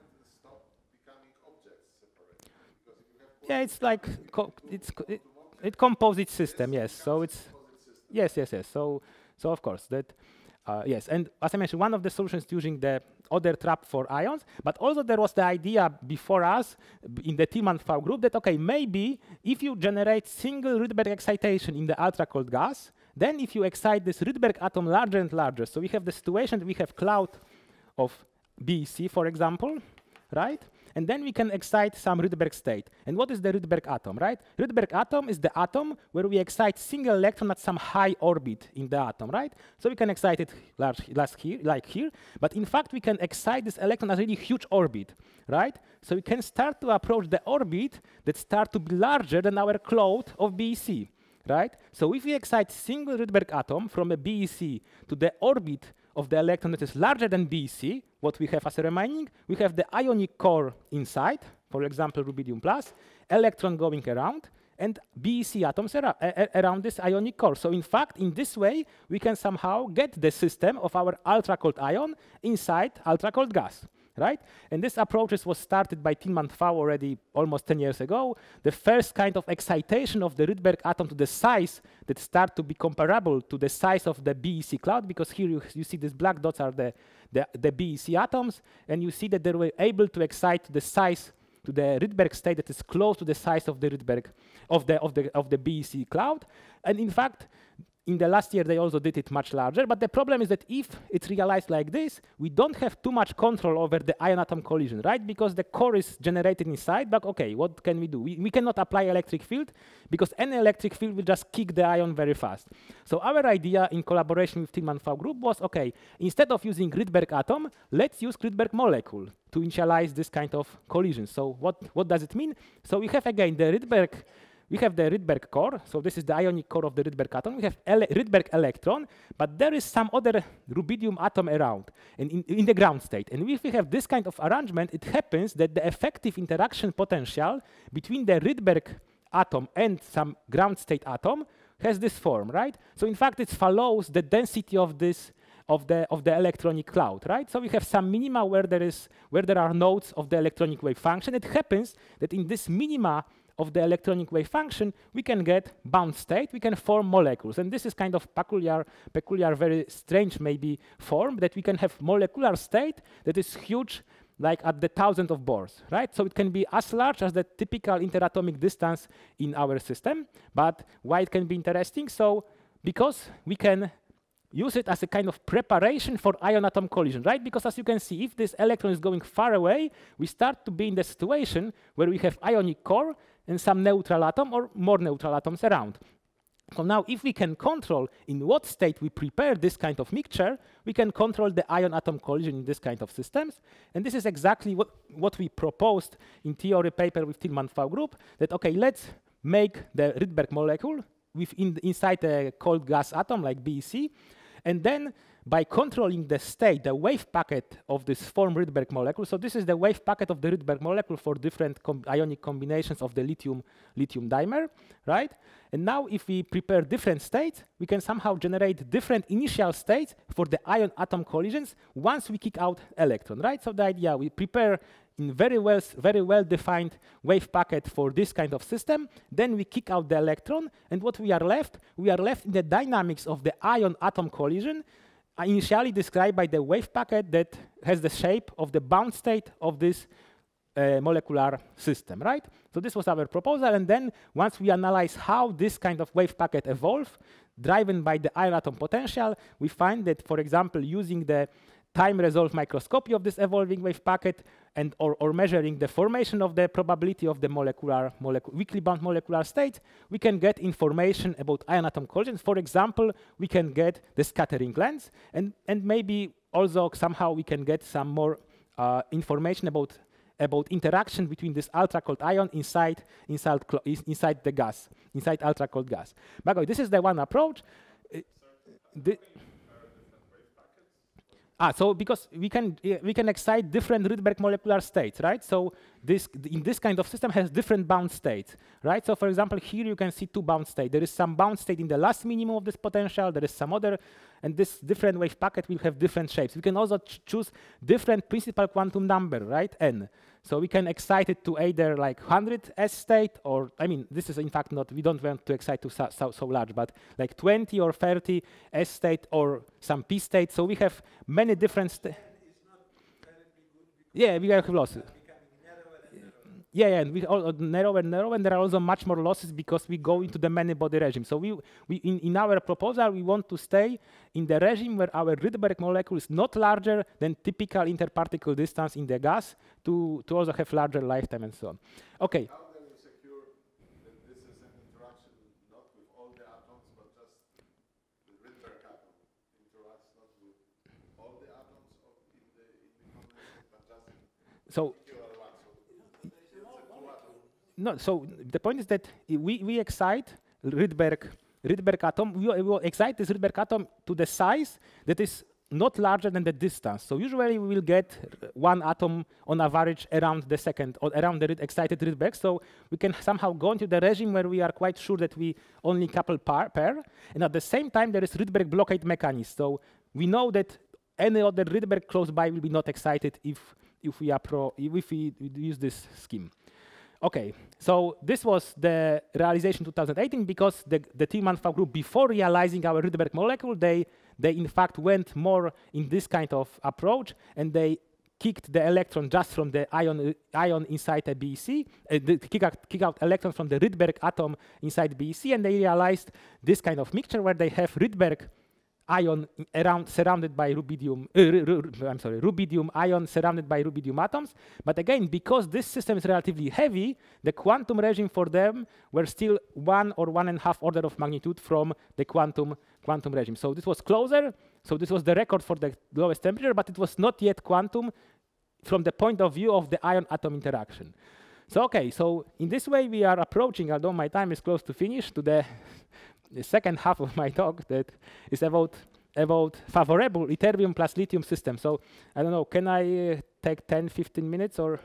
Yeah, it's like co it's co it, it composite system. Yes, so it's yes, yes, yes. So so of course that uh, yes, and as I mentioned, one of the solutions using the other trap for ions, but also there was the idea before us in the Tillman-Pfau group that okay, maybe if you generate single Rydberg excitation in the ultra cold gas, then if you excite this Rydberg atom larger and larger, so we have the situation that we have cloud of B E C, for example, right? And then we can excite some Rydberg state. And what is the Rydberg atom, right? Rydberg atom is the atom where we excite single electron at some high orbit in the atom, right? So we can excite it large, large here, like here. But in fact, we can excite this electron at a really huge orbit, right? So we can start to approach the orbit that start to be larger than our cloud of B E C, right? So if we excite single Rydberg atom from a B E C to the orbit of the electron that is larger than B E C, what we have as a remaining, we have the ionic core inside, for example, rubidium plus, electron going around, and B E C atoms ar around this ionic core. So in fact, in this way, we can somehow get the system of our ultra-cold ion inside ultra-cold gas, right? And this approach was started by Tillman-Pfau already almost ten years ago. The first kind of excitation of the Rydberg atom to the size that start to be comparable to the size of the B E C cloud, because here you, you see these black dots are the, the, the B E C atoms, and you see that they were able to excite the size to the Rydberg state that is close to the size of the Rydberg of the of the of the B E C cloud. And in fact, in the last year, they also did it much larger. But the problem is that if it's realized like this, we don't have too much control over the ion-atom collision, right? Because the core is generated inside. But OK, what can we do? We, we cannot apply electric field, because any electric field will just kick the ion very fast. So our idea, in collaboration with Tillman-Pfau group, was, OK, instead of using Rydberg atom, let's use Rydberg molecule to initialize this kind of collision. So what, what does it mean? So we have, again, the Rydberg We have the Rydberg core, so this is the ionic core of the Rydberg atom. We have ele Rydberg electron, but there is some other rubidium atom around and in, in the ground state. And if we have this kind of arrangement, it happens that the effective interaction potential between the Rydberg atom and some ground state atom has this form, right? So in fact, it follows the density of this of the of the electronic cloud, right? So we have some minima where there is where there are nodes of the electronic wave function. It happens that in this minima of the electronic wave function, we can get bound state, we can form molecules. And this is kind of peculiar, peculiar, very strange maybe form, that we can have molecular state that is huge, like at the thousand of Bohrs, right? So it can be as large as the typical interatomic distance in our system. But why it can be interesting? So because we can use it as a kind of preparation for ion-atom collision, right? Because as you can see, if this electron is going far away, we start to be in the situation where we have ionic core and some neutral atom or more neutral atoms around. So now if we can control in what state we prepare this kind of mixture, we can control the ion-atom collision in this kind of systems. And this is exactly what, what we proposed in theory paper with Tillman-Pfau group, that, OK, let's make the Rydberg molecule with in, inside a cold gas atom like B E C. And then by controlling the state, the wave packet of this form Rydberg molecule, so this is the wave packet of the Rydberg molecule for different com ionic combinations of the lithium, lithium dimer, right? And now if we prepare different states, we can somehow generate different initial states for the ion-atom collisions once we kick out electron, right? So the idea, we prepare in very well, very well-defined wave packet for this kind of system, then we kick out the electron, and what we are left? We are left in the dynamics of the ion-atom collision, initially described by the wave packet that has the shape of the bound state of this uh, molecular system, right? So this was our proposal, and then once we analyze how this kind of wave packet evolved, driven by the ion-atom potential, we find that, for example, using the time-resolved microscopy of this evolving wave packet and or, or measuring the formation of the probability of the molecular, molecu weakly bound molecular state, we can get information about ion-atom collisions. For example, we can get the scattering lengths, and, and maybe also somehow we can get some more uh, information about, about interaction between this ultra-cold ion inside, inside, inside the gas, inside ultra-cold gas. But this is the one approach. Uh, the, Ah, so because we can uh, we can excite different Rydberg molecular states, right? So this in this kind of system has different bound states, right? So for example, here you can see two bound states. There is some bound state in the last minimum of this potential. There is some other, and this different wave packet will have different shapes. We can also ch choose different principal quantum number, right? N. So we can excite it to either like one hundred S state, or I mean, this is in fact not, we don't want to excite to so, so, so large, but like twenty or thirty S state or some P state. So we have many different states. Yeah, we have losses. Yeah, yeah, and we all narrow and narrow, and there are also much more losses because we go into the many-body regime. So we, we in, in our proposal, we want to stay in the regime where our Rydberg molecule is not larger than typical interparticle distance in the gas to, to also have larger lifetime and so on. Okay. How can you secure that this is an interaction not with all the atoms, but just the Rydberg atom interacts not with all the atoms of in the, in the combination, but just in so, No, so the point is that we, we excite Rydberg, Rydberg atom, we, we will excite this Rydberg atom to the size that is not larger than the distance. So usually we will get one atom on average around the second, or around the excited Rydberg. So we can somehow go into the regime where we are quite sure that we only couple par pair. And at the same time, there is Rydberg blockade mechanism. So we know that any other Rydberg close by will be not excited if, if, we, are pro, if we use this scheme. Okay, so this was the realization two thousand eighteen because the, the Tillman-Pfau group, before realizing our Rydberg molecule, they, they in fact went more in this kind of approach, and they kicked the electron just from the ion, ion inside a B E C, uh, the kick out, kick out electrons from the Rydberg atom inside B E C, and they realized this kind of mixture where they have Rydberg ion around surrounded by rubidium, uh, I'm sorry, rubidium ion surrounded by rubidium atoms. But again, because this system is relatively heavy, the quantum regime for them were still one or one and a half order of magnitude from the quantum quantum regime. So this was closer. So this was the record for the lowest temperature, but it was not yet quantum from the point of view of the ion-atom interaction. So okay, so in this way we are approaching, although my time is close to finish, to the the second half of my talk that is about about favorable ytterbium plus lithium system. So I don't know, can I uh, take ten, fifteen minutes or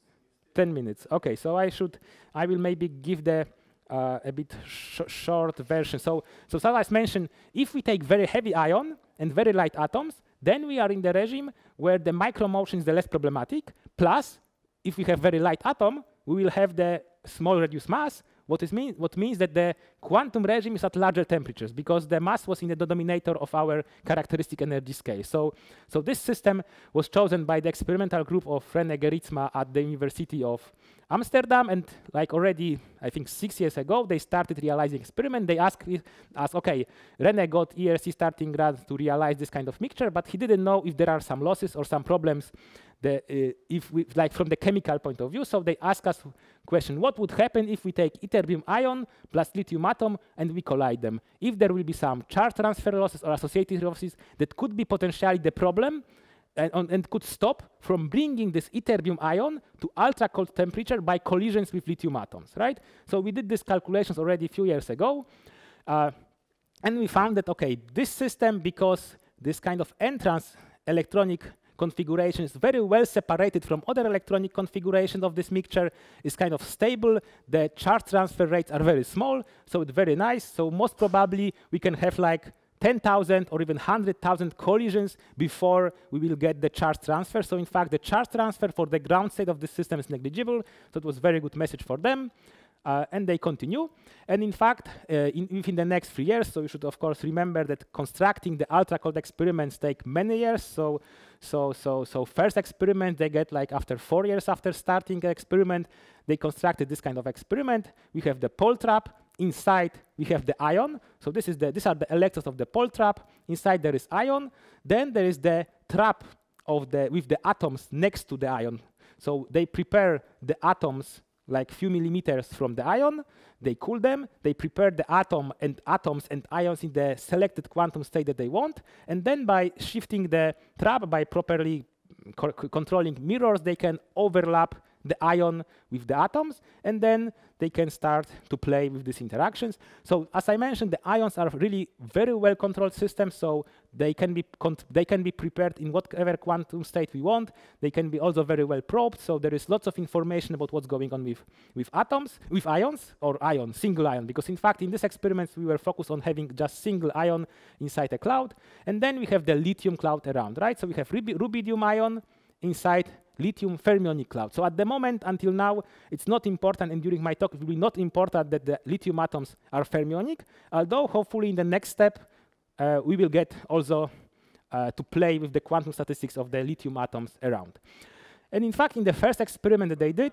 ten minutes? Okay, so I should, I will maybe give the uh, a bit sh short version. So, so as mentioned, if we take very heavy ion and very light atoms, then we are in the regime where the micromotion is the less problematic. Plus, if we have very light atom, we will have the small reduced mass. What, is mean, what means that the quantum regime is at larger temperatures because the mass was in the denominator of our characteristic energy scale. So, so this system was chosen by the experimental group of René Geritsma at the University of Amsterdam. And like already, I think six years ago, they started realizing experiment. They asked us, okay, René got E R C starting grant to realize this kind of mixture, but he didn't know if there are some losses or some problems The, uh, if we, like from the chemical point of view. So they ask us question, what would happen if we take ytterbium ion plus lithium atom and we collide them? If there will be some charge transfer losses or associated losses that could be potentially the problem and, on, and could stop from bringing this ytterbium ion to ultra cold temperature by collisions with lithium atoms, right? So we did these calculations already a few years ago. Uh, and we found that, okay, this system, because this kind of entrance electronic configuration is very well separated from other electronic configurations of this mixture, is kind of stable. The charge transfer rates are very small, so it's very nice. So most probably we can have like ten thousand or even one hundred thousand collisions before we will get the charge transfer. So in fact, the charge transfer for the ground state of the system is negligible. So it was a very good message for them. Uh, and they continue. And in fact, uh, in, within the next three years, so you should of course remember that constructing the ultra cold experiments take many years. So, so, so, so first experiment they get like after four years after starting an experiment, they constructed this kind of experiment. We have the pole trap. Inside we have the ion. So this is the these are the electrons of the pole trap. Inside there is ion. Then there is the trap of the with the atoms next to the ion. So they prepare the atoms like few millimeters from the ion, they cool them, they prepare the atom and atoms and ions in the selected quantum state that they want, and then by shifting the trap, by properly co controlling mirrors, they can overlap the ion with the atoms, and then they can start to play with these interactions. So as I mentioned, the ions are really very well controlled systems, so they can be they can be prepared in whatever quantum state we want. They can be also very well probed, so there is lots of information about what's going on with, with atoms, with ions, or ion, single ion, because in fact in this experiment we were focused on having just single ion inside a cloud, and then we have the lithium cloud around, right? So we have rubidium ion inside lithium fermionic cloud. So at the moment, until now, it's not important, and during my talk, it will be not important that the lithium atoms are fermionic, although hopefully in the next step, uh, we will get also uh, to play with the quantum statistics of the lithium atoms around. And in fact, in the first experiment that they did,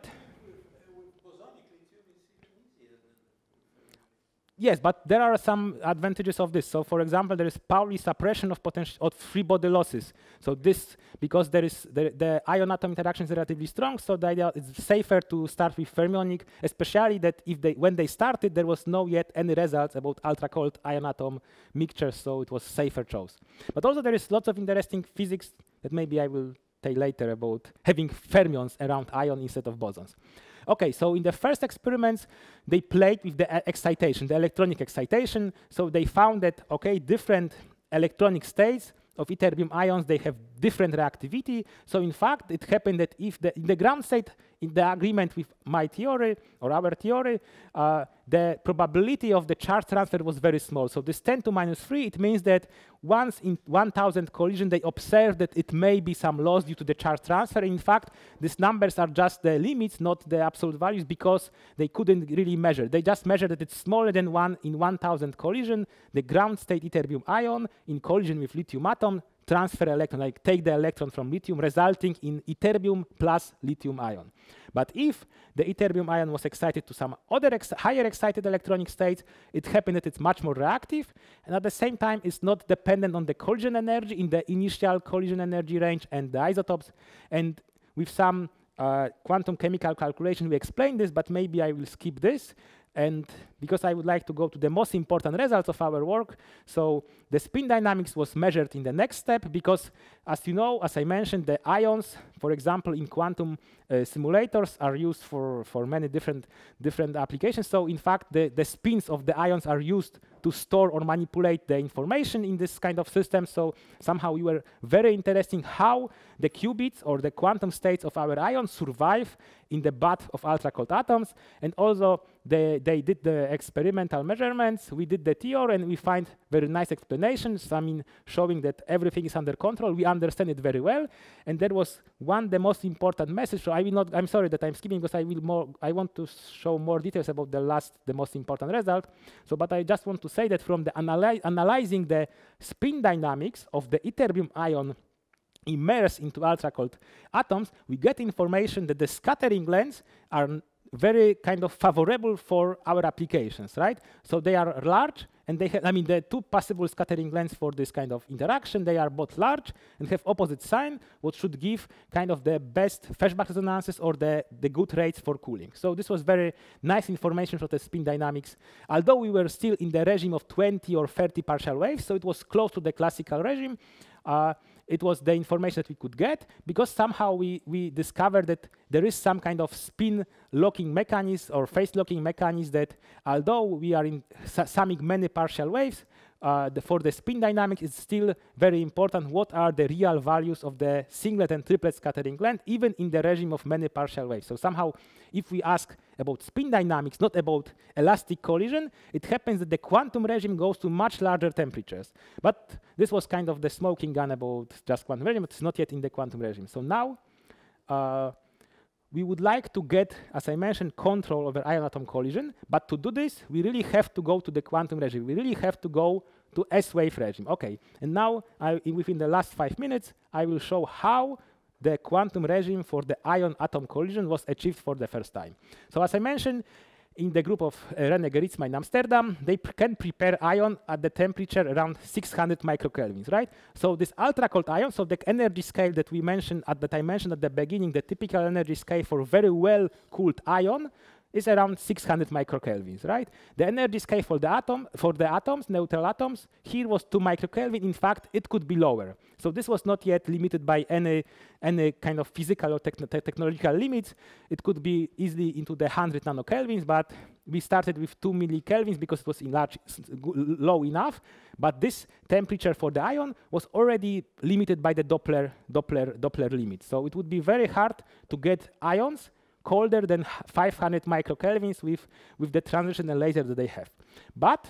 yes, but there are some advantages of this. So, for example, there is Pauli suppression of potential of free body losses. So this, because there is the, the ion-atom interaction is relatively strong, so the idea is safer to start with fermionic, especially that if they when they started, there was no yet any results about ultra-cold ion-atom mixtures, so it was safer choice. But also there is lots of interesting physics that maybe I will tell later about having fermions around ion instead of bosons. Okay, so in the first experiments, they played with the uh, excitation, the electronic excitation. So they found that, okay, different electronic states of ytterbium ions, they have different reactivity. So in fact, it happened that if the, in the ground state, in the agreement with my theory or our theory, uh, the probability of the charge transfer was very small. So this ten to minus three, it means that once in one thousand collision, they observed that it may be some loss due to the charge transfer. In fact, these numbers are just the limits, not the absolute values, because they couldn't really measure. They just measured that it's smaller than one in one thousand collision. The ground state ytterbium ion in collision with lithium atom transfer electron, like take the electron from lithium, resulting in ytterbium plus lithium ion. But if the ytterbium ion was excited to some other ex higher excited electronic states, it happened that it's much more reactive, and at the same time, it's not dependent on the collision energy in the initial collision energy range and the isotopes. And with some uh, quantum chemical calculation, we explain this, but maybe I will skip this. And because I would like to go to the most important results of our work, so the spin dynamics was measured in the next step, because as you know, as I mentioned, the ions, for example, in quantum uh, simulators are used for, for many different, different applications. So in fact, the, the spins of the ions are used to store or manipulate the information in this kind of system. So somehow we were very interested in how the qubits or the quantum states of our ions survive in the bath of ultra-cold atoms. And also they, they did the experimental measurements, we did the theory, and we find very nice explanations, I mean, showing that everything is under control. We understand it very well. And there was one, the most important message. So I will not, I'm sorry that I'm skipping, because I will more, I want to show more details about the last, the most important result. So, but I just want to say that from the analy analyzing the spin dynamics of the ytterbium ion immersed into ultra-cold atoms, we get information that the scattering lengths are very kind of favorable for our applications, right? So they are large, and they have, I mean, the two possible scattering lengths for this kind of interaction, they are both large and have opposite sign, what should give kind of the best Feshbach resonances or the, the good rates for cooling. So this was very nice information for the spin dynamics, although we were still in the regime of twenty or thirty partial waves, so it was close to the classical regime. Uh, it was the information that we could get, because somehow we, we discovered that there is some kind of spin locking mechanism or phase locking mechanism that, although we are in summing many partial waves, uh, the, for the spin dynamics, it's still very important what are the real values of the singlet and triplet scattering length, even in the regime of many partial waves. So somehow, if we ask about spin dynamics, not about elastic collision, it happens that the quantum regime goes to much larger temperatures. But this was kind of the smoking gun about just quantum regime, but it's not yet in the quantum regime. So now, uh, we would like to get, as I mentioned, control over ion-atom collision. But to do this, we really have to go to the quantum regime. We really have to go to S-wave regime. Okay, and now, I, within the last five minutes, I will show how the quantum regime for the ion-atom collision was achieved for the first time. So as I mentioned, in the group of uh, René Geritsma in Amsterdam, they pr can prepare ion at the temperature around six hundred microkelvins, right? So this ultra-cold ion, so the energy scale that we mentioned at that I mentioned at the beginning, the typical energy scale for very well-cooled ion is around six hundred microkelvins, right? The energy scale for the atom, for the atoms, neutral atoms, here was two microkelvin. In fact, it could be lower. So this was not yet limited by any, any kind of physical or techn te technological limits. It could be easily into the one hundred nanokelvins, but we started with two millikelvins because it was in large, low enough. But this temperature for the ion was already limited by the Doppler, Doppler, Doppler limit. So it would be very hard to get ions colder than five hundred microkelvins with, with the transitional laser that they have. But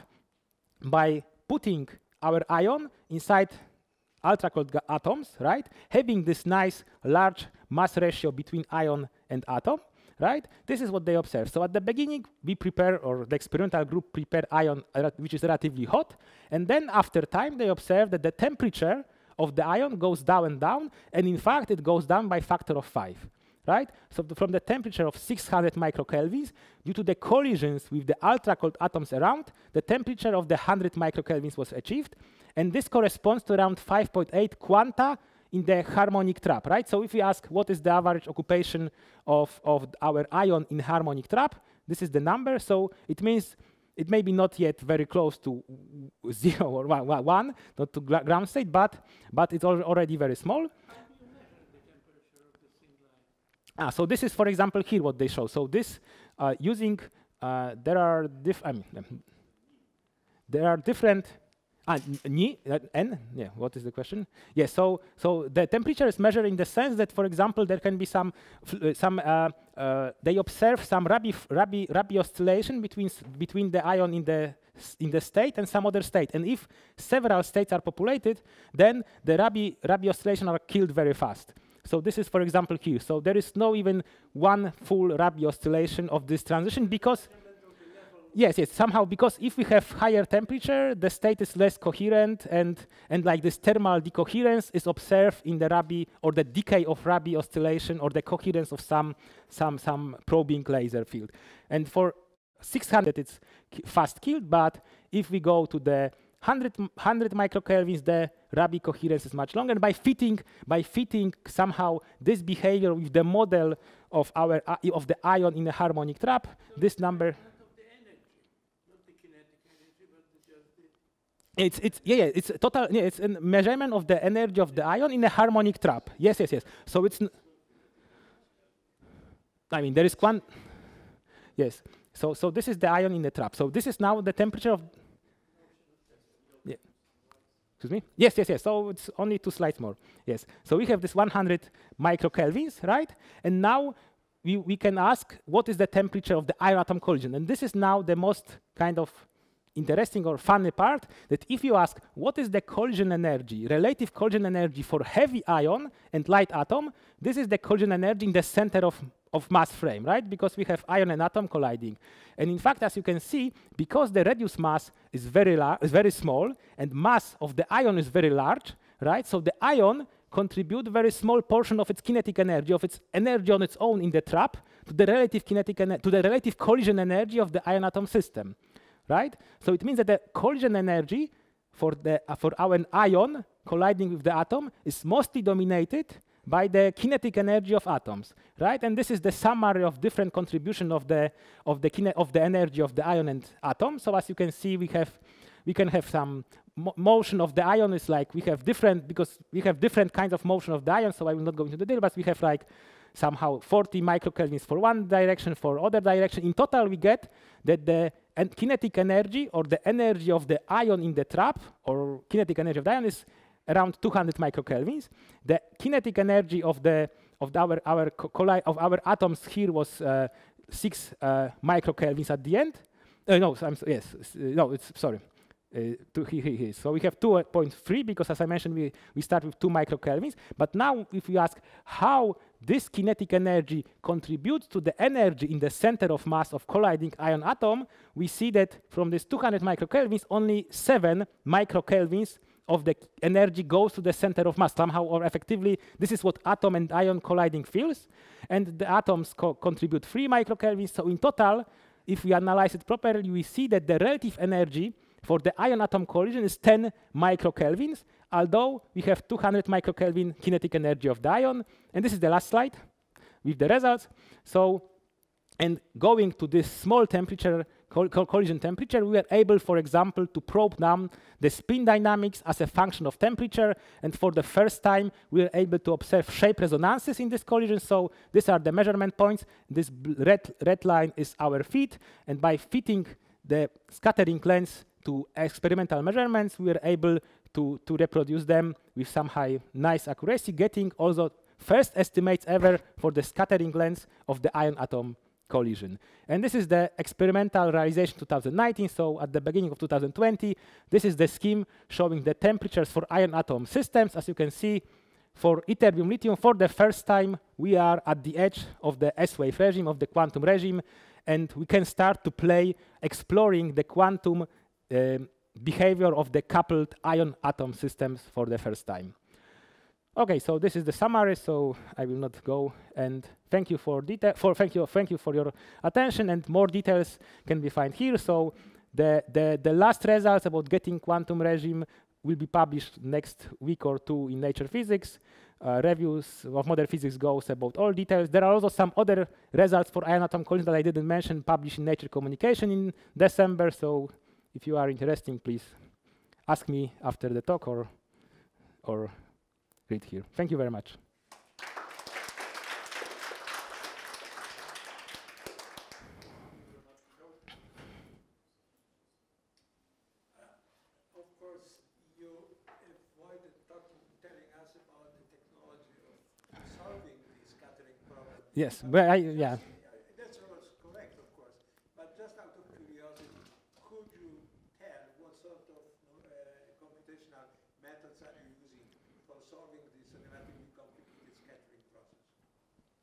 by putting our ion inside ultra-cold atoms, right, having this nice large mass ratio between ion and atom, right, this is what they observe. So at the beginning, we prepare, or the experimental group prepare ion, uh, which is relatively hot, and then after time, they observe that the temperature of the ion goes down and down, and in fact, it goes down by factor of five. Right? So the, from the temperature of six hundred microkelvins, due to the collisions with the ultra-cold atoms around, the temperature of the one hundred microkelvins was achieved. And this corresponds to around five point eight quanta in the harmonic trap, right? So if we ask what is the average occupation of, of our ion in harmonic trap, this is the number. So it means it may be not yet very close to zero or one, one not to ground state, but, but it's al already very small. Ah, so this is, for example, here what they show. So this, uh, using, uh, there are diff. I mean, um, there are different. Ah, N, uh, N. Yeah. What is the question? Yes. Yeah, so, so the temperature is measured in the sense that, for example, there can be some, uh, some. Uh, uh, they observe some Rabi, Rabi, Rabi oscillation between between the ion in the in the state and some other state. And if several states are populated, then the Rabi Rabi oscillation are killed very fast. So this is, for example, here. So there is no even one full Rabi oscillation of this transition because Yes, yes, somehow, because if we have higher temperature, the state is less coherent, and, and like this thermal decoherence is observed in the Rabi, or the decay of Rabi oscillation, or the coherence of some, some, some probing laser field. And for six hundred, it's fast killed, but if we go to the one hundred microkelvins, the Rabi coherence is much longer. And by fitting, by fitting somehow this behavior with the model of our uh, of the ion in a harmonic trap, so this number. It's it's yeah, yeah it's total yeah, it's a measurement of the energy of the ion in a harmonic trap. Yes, yes, yes. So it's n I mean there is quant yes. So so this is the ion in the trap. So this is now the temperature of yeah. Excuse me? Yes, yes, yes. So it's only two slides more. Yes. So we have this one hundred microkelvins, right? And now we we can ask what is the temperature of the ion atom collision. And this is now the most kind of interesting or funny part, that if you ask what is the collision energy, relative collision energy for heavy ion and light atom, this is the collision energy in the center of, of mass frame, right? Because we have ion and atom colliding. And in fact, as you can see, because the reduced mass is very, is very small and mass of the ion is very large, right? So the ion contribute very small portion of its kinetic energy, of its energy on its own in the trap, to the relative kinetic to the relative collision energy of the ion atom system. Right? So it means that the collision energy for, the, uh, for our ion colliding with the atom is mostly dominated by the kinetic energy of atoms, right? And this is the summary of different contribution of the, of the, kine of the energy of the ion and atom. So as you can see, we, have, we can have some mo motion of the ion is like, we have different, because we have different kinds of motion of the ion, so I will not go into the detail, but we have like somehow forty microkelvins for one direction, for other direction. In total, we get that the and kinetic energy, or the energy of the ion in the trap, or kinetic energy of the ion, is around two hundred microkelvins. The kinetic energy of the of the, our our of our atoms here was uh, six uh, microkelvins at the end. Uh, no, I'm so, yes, uh, no, it's sorry. Uh, to here, here, here. So we have two point three because, as I mentioned, we, we start with two microkelvins. But now, if we ask how this kinetic energy contributes to the energy in the center of mass of colliding ion atom, we see that from this two hundred microkelvins, only seven microkelvins of the energy goes to the center of mass somehow, or effectively, this is what atom and ion colliding feels. And the atoms co contribute three microkelvins. So in total, if we analyze it properly, we see that the relative energy for the ion-atom collision is ten microkelvins, although we have two hundred microkelvin kinetic energy of the ion. And this is the last slide with the results. So, and going to this small temperature, co co collision temperature, we were able, for example, to probe now the spin dynamics as a function of temperature. And for the first time, we were able to observe shape resonances in this collision. So these are the measurement points. This red, red line is our fit. And by fitting the scattering lens to experimental measurements, we were able to, to reproduce them with some high, nice accuracy, getting also first estimates ever for the scattering length of the ion-atom collision. And this is the experimental realization two thousand nineteen, so at the beginning of two thousand twenty, this is the scheme showing the temperatures for ion-atom systems. As you can see, for ytterbium lithium, for the first time, we are at the edge of the S-wave regime, of the quantum regime, and we can start to play exploring the quantum Um, behavior of the coupled ion atom systems for the first time. Okay, so this is the summary, so I will not go, and thank you for detail for thank you thank you for your attention, and more details can be found here. So the the the last results about getting quantum regime will be published next week or two in Nature Physics. Uh, reviews of modern physics goes about all details. There are also some other results for ion atom collision that I didn't mention, published in Nature Communication in December. So if you are interested, please ask me after the talk or, or read here. Thank you very much. Of course, you avoided talking, telling us about the technology of solving the scattering problem. Yes, but I, yeah. That's also correct, of course. But just out of curiosity, could you tell what sort of uh, computational methods are you using for solving this relatively complicated scattering process?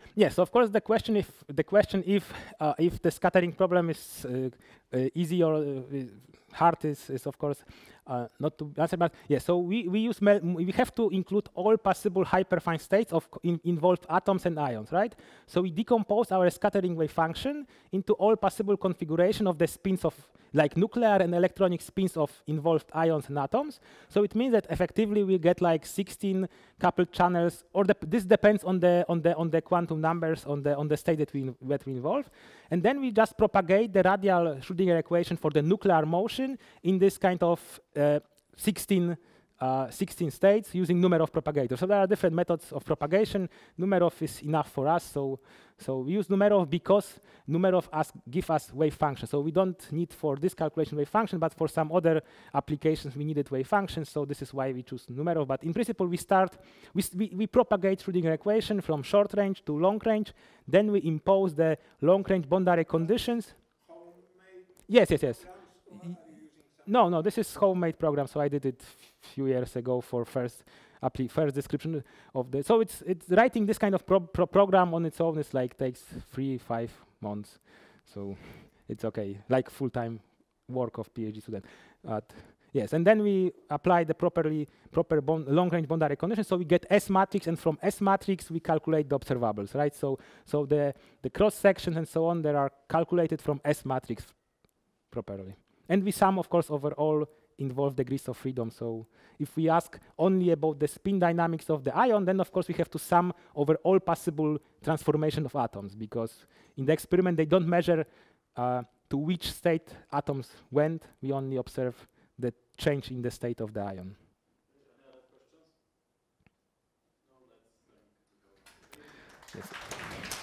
Yes, of course. The question if the question if uh, if the scattering problem is uh, uh, easy or uh, hard is, is of course uh, not to answer. But yes, so we we use mel we have to include all possible hyperfine states of in involved atoms and ions, right? So we decompose our scattering wave function into all possible configuration of the spins of like nuclear and electronic spins of involved ions and atoms. So it means that effectively we get like sixteen coupled channels, or the, this depends on the on the on the quantum numbers on the on the state that we that we involve, and then we just propagate the radial Schrödinger equation for the nuclear motion in this kind of uh, sixteen. Uh, sixteen states using Numerov propagator. So there are different methods of propagation. Numerov is enough for us. So, so we use Numerov because Numerov as give us wave function. So we don't need for this calculation wave function, but for some other applications we needed wave functions. So this is why we choose Numerov. But in principle, we start, we, we, we propagate Schrödinger equation from short range to long range. Then we impose the long range boundary conditions. Homemade Yes, yes, yes. programs, or are you using some? No, no, this is homemade program. So I did it few years ago for first first description of the. So it's it's writing this kind of pro pro program on its own is like takes three five months. So it's okay, like full time work of PhD student. But yes, and then we apply the properly proper bond, long range boundary conditions. So we get S matrix, and from S matrix we calculate the observables, right? So so the the cross sections and so on, they are calculated from S matrix properly. And we sum, of course, over all involved degrees of freedom. So if we ask only about the spin dynamics of the ion, then of course we have to sum over all possible transformation of atoms, because in the experiment they don't measure uh, to which state atoms went. We only observe the change in the state of the ion. Any other questions? No, let's Yes.